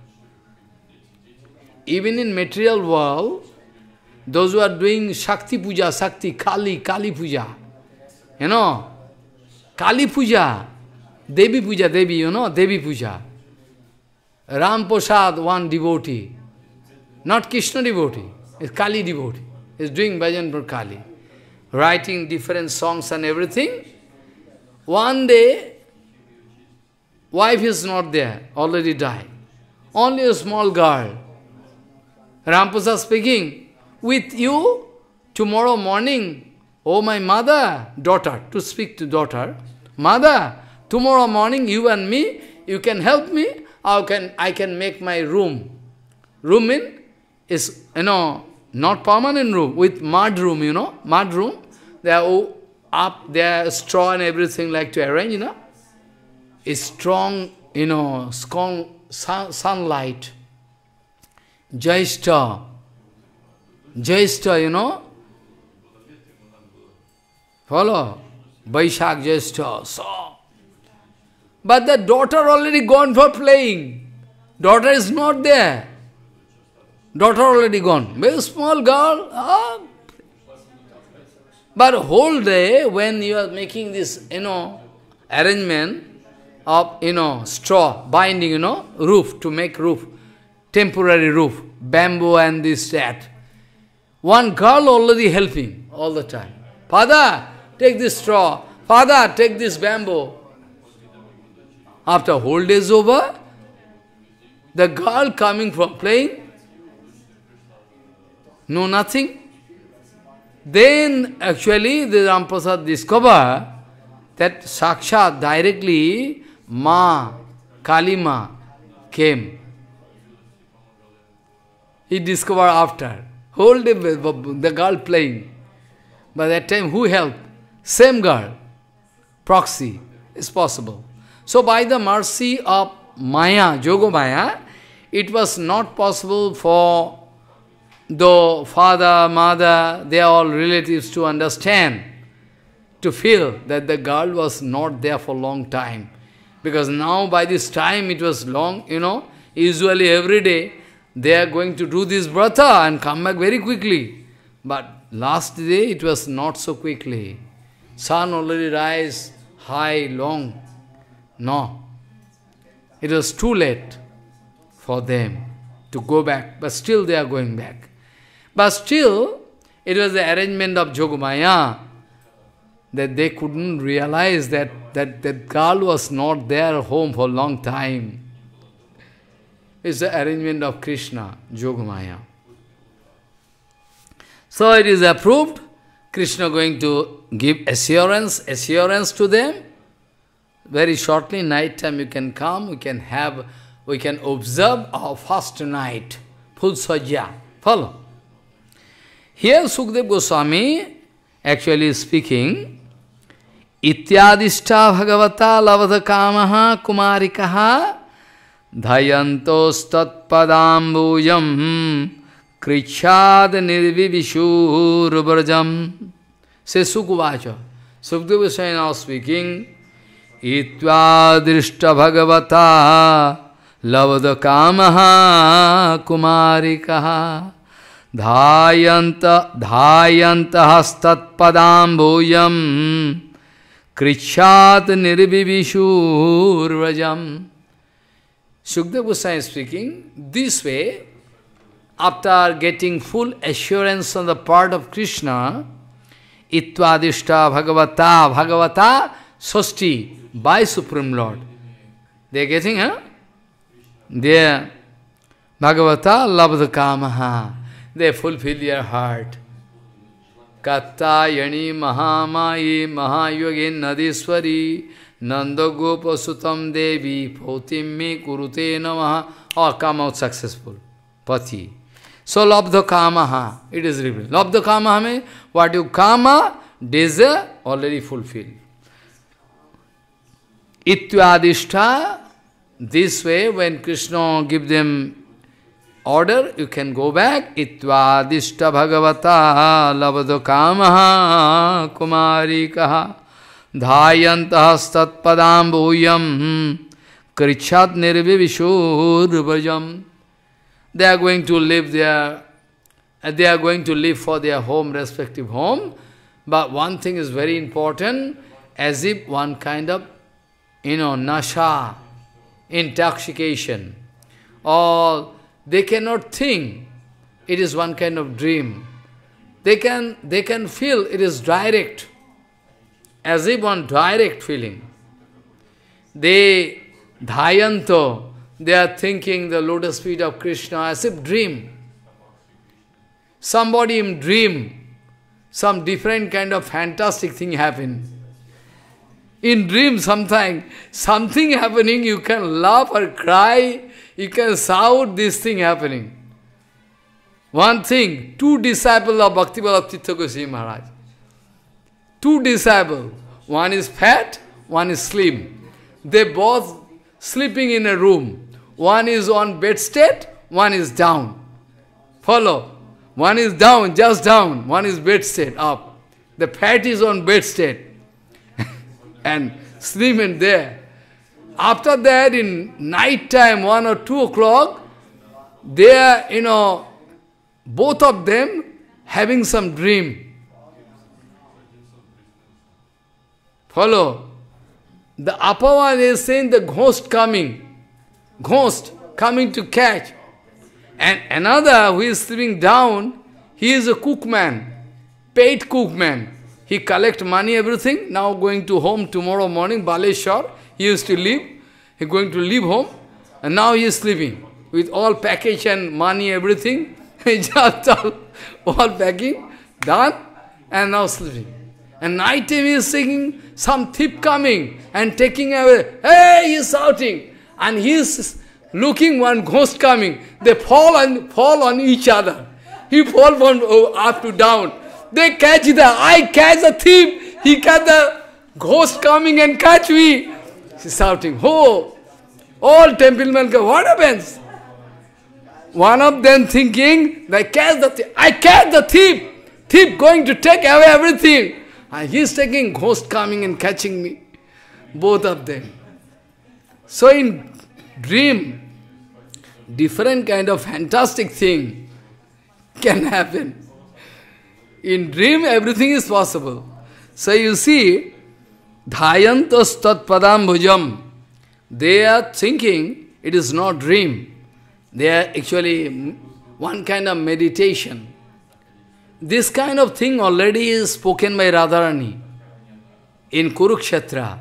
Even in material world, those who are doing Shakti Puja, Shakti, Kali, Kali Puja, you know, Kali Puja, Devi Puja, Devi, you know, Devi Puja. Ram Prasad, one devotee, not Krishna devotee, it's Kali devotee, is doing bhajan for Kali, writing different songs and everything. One day, wife is not there, already died. Only a small girl. Ram Prasad speaking, with you, tomorrow morning, oh my mother, daughter, to speak to daughter, mother, tomorrow morning you and me, you can help me, I can, I can make my room. Room in is, you know, not permanent room, with mud room, you know, mud room. They are up, there straw and everything like to arrange, you know. It's strong, you know, strong sun, sunlight. Jaista, Jaista, you know. Follow? Vaishak Jaista, so. But the daughter already gone for playing. Daughter is not there. Daughter already gone. Very small girl. Ah. But whole day, when you are making this, you know, arrangement of, you know, straw, binding, you know, roof, to make roof, temporary roof, bamboo and this, that. One girl already helping all the time. Father, take this straw. Father, take this bamboo. After whole day is over, the girl coming from playing, no nothing. Then actually the Ram Prasad discovered that Sakshat directly Ma, Kali Ma came. He discovered after. Whole day the girl playing. By that time who helped? Same girl. Proxy. Is possible. So by the mercy of Maya, Yoga Maya, it was not possible for the father, mother, they are all relatives to understand, to feel that the girl was not there for a long time. Because now by this time it was long, you know, usually every day they are going to do this vrata and come back very quickly. But last day it was not so quickly. Sun already rise high, long. No. It was too late for them to go back, but still they are going back. But still, it was the arrangement of Yogamaya that they couldn't realize that that, that girl was not there at home for a long time. It's the arrangement of Krishna, Yogamaya. So it is approved. Krishna going to give assurance, assurance to them. Very shortly, night time you can come, we can have, we can observe our first night, full sajya. Follow. Here Sukdev Goswami actually is speaking, Ityadishta bhagavata lavadha kamaha kumarikaha dhayantos tat padambujam krichad nirvivishur vrajam. Says Sukvacha. Sukdev Goswami now speaking, Ityadishta bhagavata lavadha kamaha kumarikaha Dhayanta dhayanta hastat padambuyam krichat nirvivishur vrajam. Sukdev Goswami is speaking, this way, after getting full assurance on the part of Krishna, Itvadishta Bhagavata, Bhagavata, Sosti, by Supreme Lord. They are getting, huh? They are Bhagavata labdha kamaha. They fulfill their heart. Kattayani mahamayi mahayogin nadiswari Nanda gopa sutam devi pautim me kurute namaha. Or come out successful. Pati. So labdha kamaha. It is revealed. Labdha kamaha means what you kama, desire, already fulfilled. Ityadishta. This way, when Krishna give them order, you can go back. Itvadishta bhagavata labdha kamaha kumarikaha dhayantah stat padam bhuyam krichat nirvivishur bhajam. They are going to live there, they are going to live for their home, respective home. But one thing is very important, as if one kind of, you know, nasha, intoxication, or they cannot think, it is one kind of dream. They can, they can feel it is direct, as if one direct feeling. They, dhayanto, they are thinking the lotus feet of Krishna as if dream. Somebody in dream, some different kind of fantastic thing happen. In dream sometimes, something happening, you can laugh or cry, you can shout this thing happening. One thing, two disciples of Bhaktivinoda Tirtha Goswami Maharaj. Two disciples, one is fat, one is slim. They both sleeping in a room. One is on bedstead, one is down. Follow? One is down, just down, one is bedstead, up. The fat is on bedstead. And sleeping there. After that, in night time, one or two o'clock, they are, you know, both of them having some dream. Follow? The upper one is saying the ghost coming, ghost coming to catch. And another who is sleeping down, he is a cookman, paid cookman. He collect money, everything, now going to home tomorrow morning, Baleshwar, he used to live, he going to leave home, and now he is sleeping, with all package and money, everything, just all, all packing, done, and now sleeping. And night time he is singing, some thief coming, and taking away, hey, he is shouting, and he is looking one ghost coming, they fall on, fall on each other, he fall from up to down. They catch the, I catch the thief, he catch the ghost coming and catch me. She's shouting, oh, all temple men go, what happens? One of them thinking, they catch the thief, I catch the thief, thief going to take away everything. And he's taking ghost coming and catching me, both of them. So in dream, different kind of fantastic thing can happen. In dream, everything is possible. So you see, dhayantos tat padam bhujam. They are thinking it is not dream. They are actually one kind of meditation. This kind of thing already is spoken by Radharani in Kurukshetra.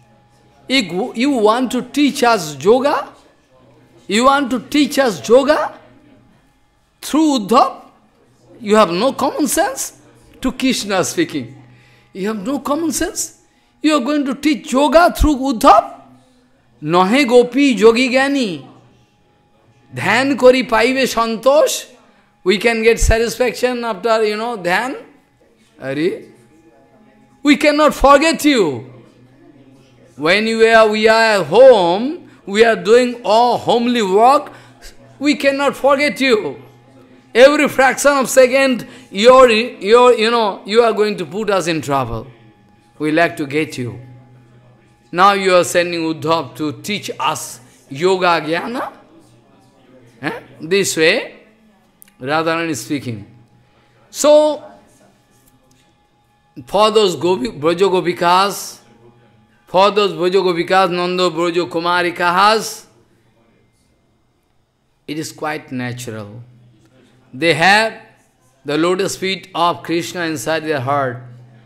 If you want to teach us yoga, you want to teach us yoga through Uddhav, you have no common sense? To Krishna speaking. You have no common sense? You are going to teach yoga through Uddhav? Nahe gopi yogi gyani. Dhyan kori paive santosh. We can get satisfaction after, you know, dhyan. Are? We cannot forget you. When you are, we are at home, we are doing all homely work, we cannot forget you. Every fraction of second, you're, you're, you know, you are going to put us in trouble. We like to get you. Now you are sending Uddhav to teach us yoga jnana. Eh? This way, Radharani is speaking. So, for those Gopi, Braja Gopikas, for those Braja Gopikas, Nanda Braja Kumarikahas, it is quite natural. They have the lotus feet of Krishna inside their heart.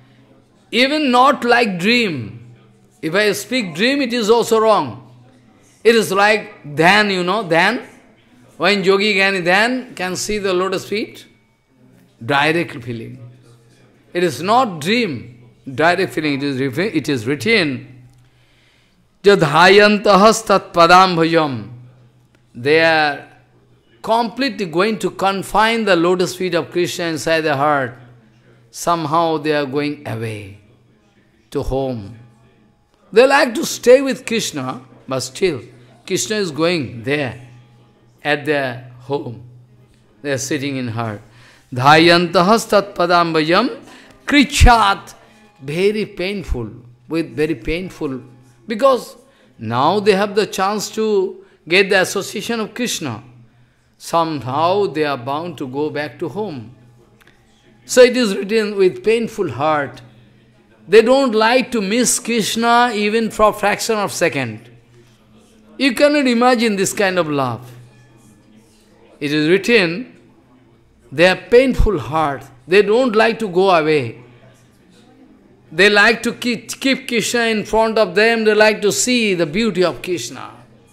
Even not like dream. If I speak dream, it is also wrong. It is like then, you know, then, when Yogi Jnani then can see the lotus feet, direct feeling. It is not dream, direct feeling, it is, it is written, Jadhayantahas tat padam bhajam. They are completely going to confine the lotus feet of Krishna inside the heart. Somehow they are going away to home. They like to stay with Krishna, but still, Krishna is going there, at their home. They are sitting in heart. Dhayantahas tat padam bhajam krichat. Very painful, with very painful, because now they have the chance to get the association of Krishna. Somehow they are bound to go back to home. So it is written with painful heart. They don't like to miss Krishna even for a fraction of a second. You cannot imagine this kind of love. It is written, they have painful heart. They don't like to go away. They like to keep, keep Krishna in front of them. They like to see the beauty of Krishna.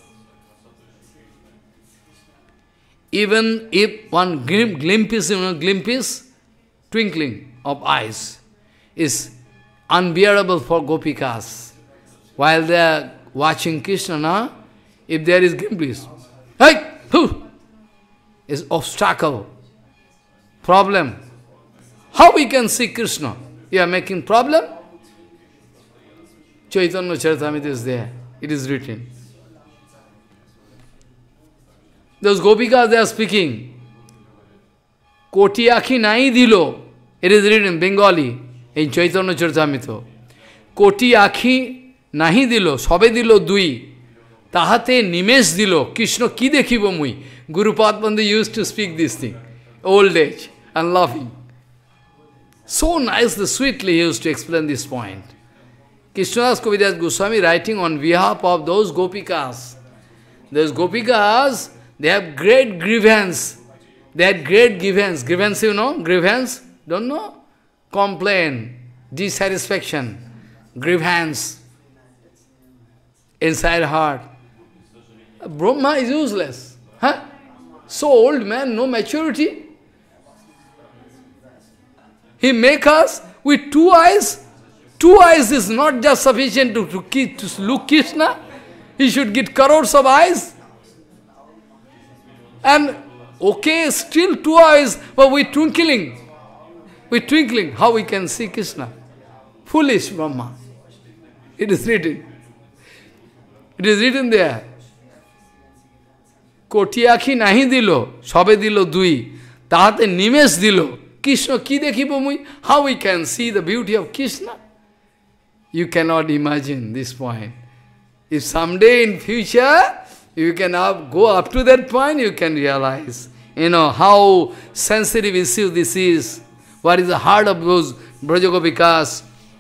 Even if one glim glimpse, you know, glimpse, twinkling of eyes is unbearable for gopikas. While they are watching Krishna, na, if there is glimpse, hey, who is obstacle, problem. How we can see Krishna? You are making problem? Chaitanya Charitamrita is there. It is written. Those gopikas, they are speaking. Koti akhi nahi dilo. It is written in Bengali, in Chaitanya Charitamrita. Koti akhi nahi dilo, sobe dilo dui. Tahate nimesh dilo. Krishna ki dekhibo mui. Guru Padmananda used to speak this thing. Old age and laughing. So nicely, sweetly he used to explain this point. Krishnadas Kaviraj Goswami writing on behalf of those gopikas. Those gopikas, they have great grievance. They had great grievance. Grievance, you know? Grievance? Don't know? Complain, dissatisfaction, grievance inside heart. Brahma is useless. Huh? So old man, no maturity. He make us with two eyes. Two eyes is not just sufficient to, to, to look Krishna. He should get crores of eyes. And okay, still two eyes, but with twinkling. With twinkling, how we can see Krishna? Foolish Brahma. It is written. It is written there. Koti akhi nahi dilo, sobe dilo dui, tahate nimesh dilo. Krishna ki dekhibo mui? How we can see the beauty of Krishna? You cannot imagine this point. If someday in future, you can up, go up to that point, you can realize, you know, how sensitive issue this is. What is the heart of those Brajagopikas?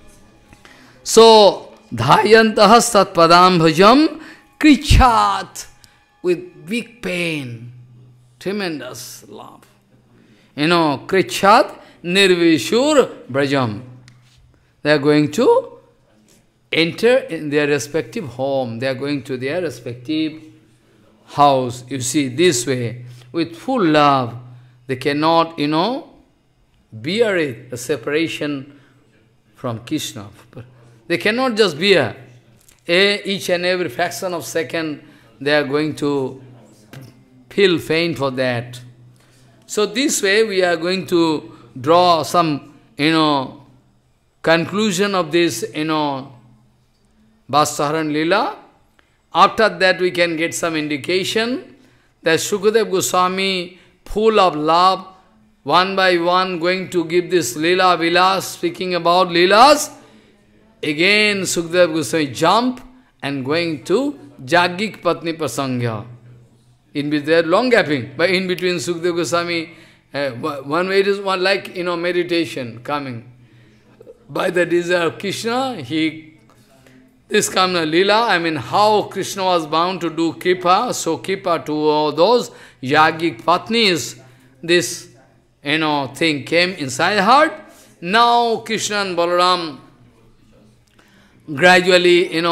So, dhayantahas tat padam bhajam krichat, with big pain, tremendous love. You know, krichat nirvishur brajam. They are going to enter in their respective home. They are going to their respective house. You see, this way, with full love, they cannot, you know, bear it, the separation from Krishna. They cannot just bear. Each and every fraction of second, they are going to feel pain for that. So this way, we are going to draw some, you know, conclusion of this, you know, Vastaharan Leela. After that, we can get some indication that Shukadev Goswami, full of love, one by one going to give this Leela Vilas, speaking about Leelas. Again, Shukadev Goswami jump and going to Jagik Patni Prasangya. In between, there long gapping, but in between Sukadeva Goswami, uh, one way is one like, you know, meditation coming. By the desire of Krishna, he, this Kamna Leela, I mean, how Krishna was bound to do Kripa, so Kripa to all those Yagik Patnis, this, you know, thing came inside heart. Now Krishna and Balaram gradually, you know,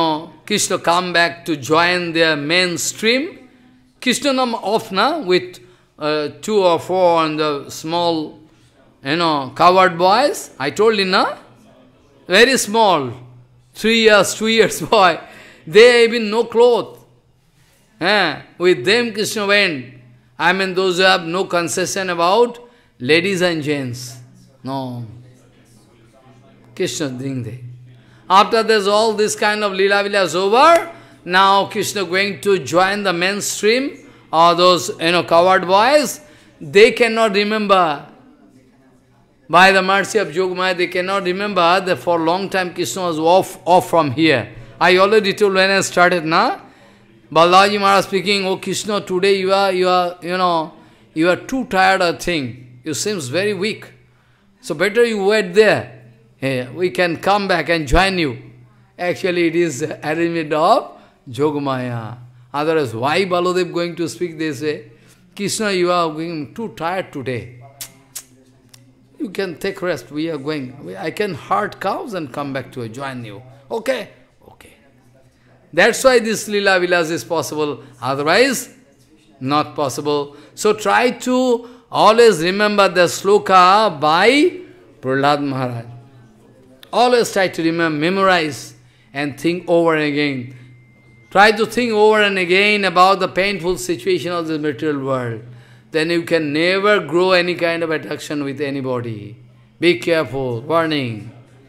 Krishna come back to join their mainstream. Krishna nam off na with uh, two or four on the small, you know, covered boys. I told you na, very small, three years, two years boy. They even no clothes. Eh? With them Krishna went. I mean those who have no concession about ladies and gents. No. Krishna doing that. After there's all this kind of lila vilas over, now Krishna going to join the mainstream, or those, you know, covered boys, they cannot remember. By the mercy of Yogamaya, they cannot remember that for a long time Krishna was off, off from here. I already told when I started, na? Balaji Maharaj speaking, oh Krishna, today you are, you are, you know, you are too tired of thing. You seems very weak. So better you wait there. Hey, we can come back and join you. Actually, it is arrangement of Yogamaya. Otherwise, why Baladev going to speak this way? Krishna, you are going too tired today. You can take rest. We are going. I can herd cows and come back to join you. Okay? Okay. That's why this Leela Vilas is possible. Otherwise, not possible. So try to always remember the sloka by Prahlad Maharaj. Always try to remember, memorize and think over and again. Try to think over and again about the painful situation of the material world. Then you can never grow any kind of attraction with anybody. Be careful, warning.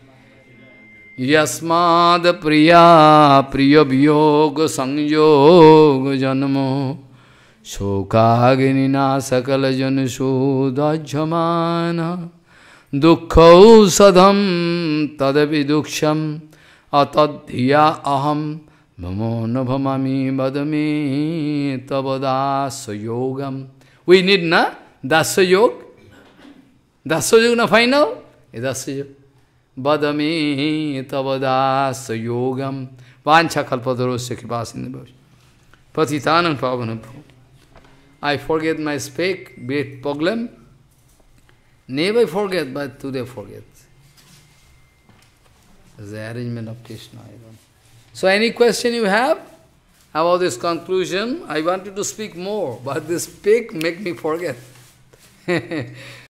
Yasmad priya priya vyoga sanyoga janmo shokaginina sakala janusudajamana Dukkhau sadham tadapi duksham atadhiya aham mamo nabhamami badami tabadasa yogam. We need na? Dasa yoga? Dasa yoga na final? Dasa yoga. Badami tabadasa yogam. Vancha kalpadarosya kripasinda patitanam pavanam. I forget my speak, big problem. Never forget, but today forget. It's the arrangement of Krishna. I don't. So any question you have about this conclusion? I wanted to speak more, but this speak make me forget.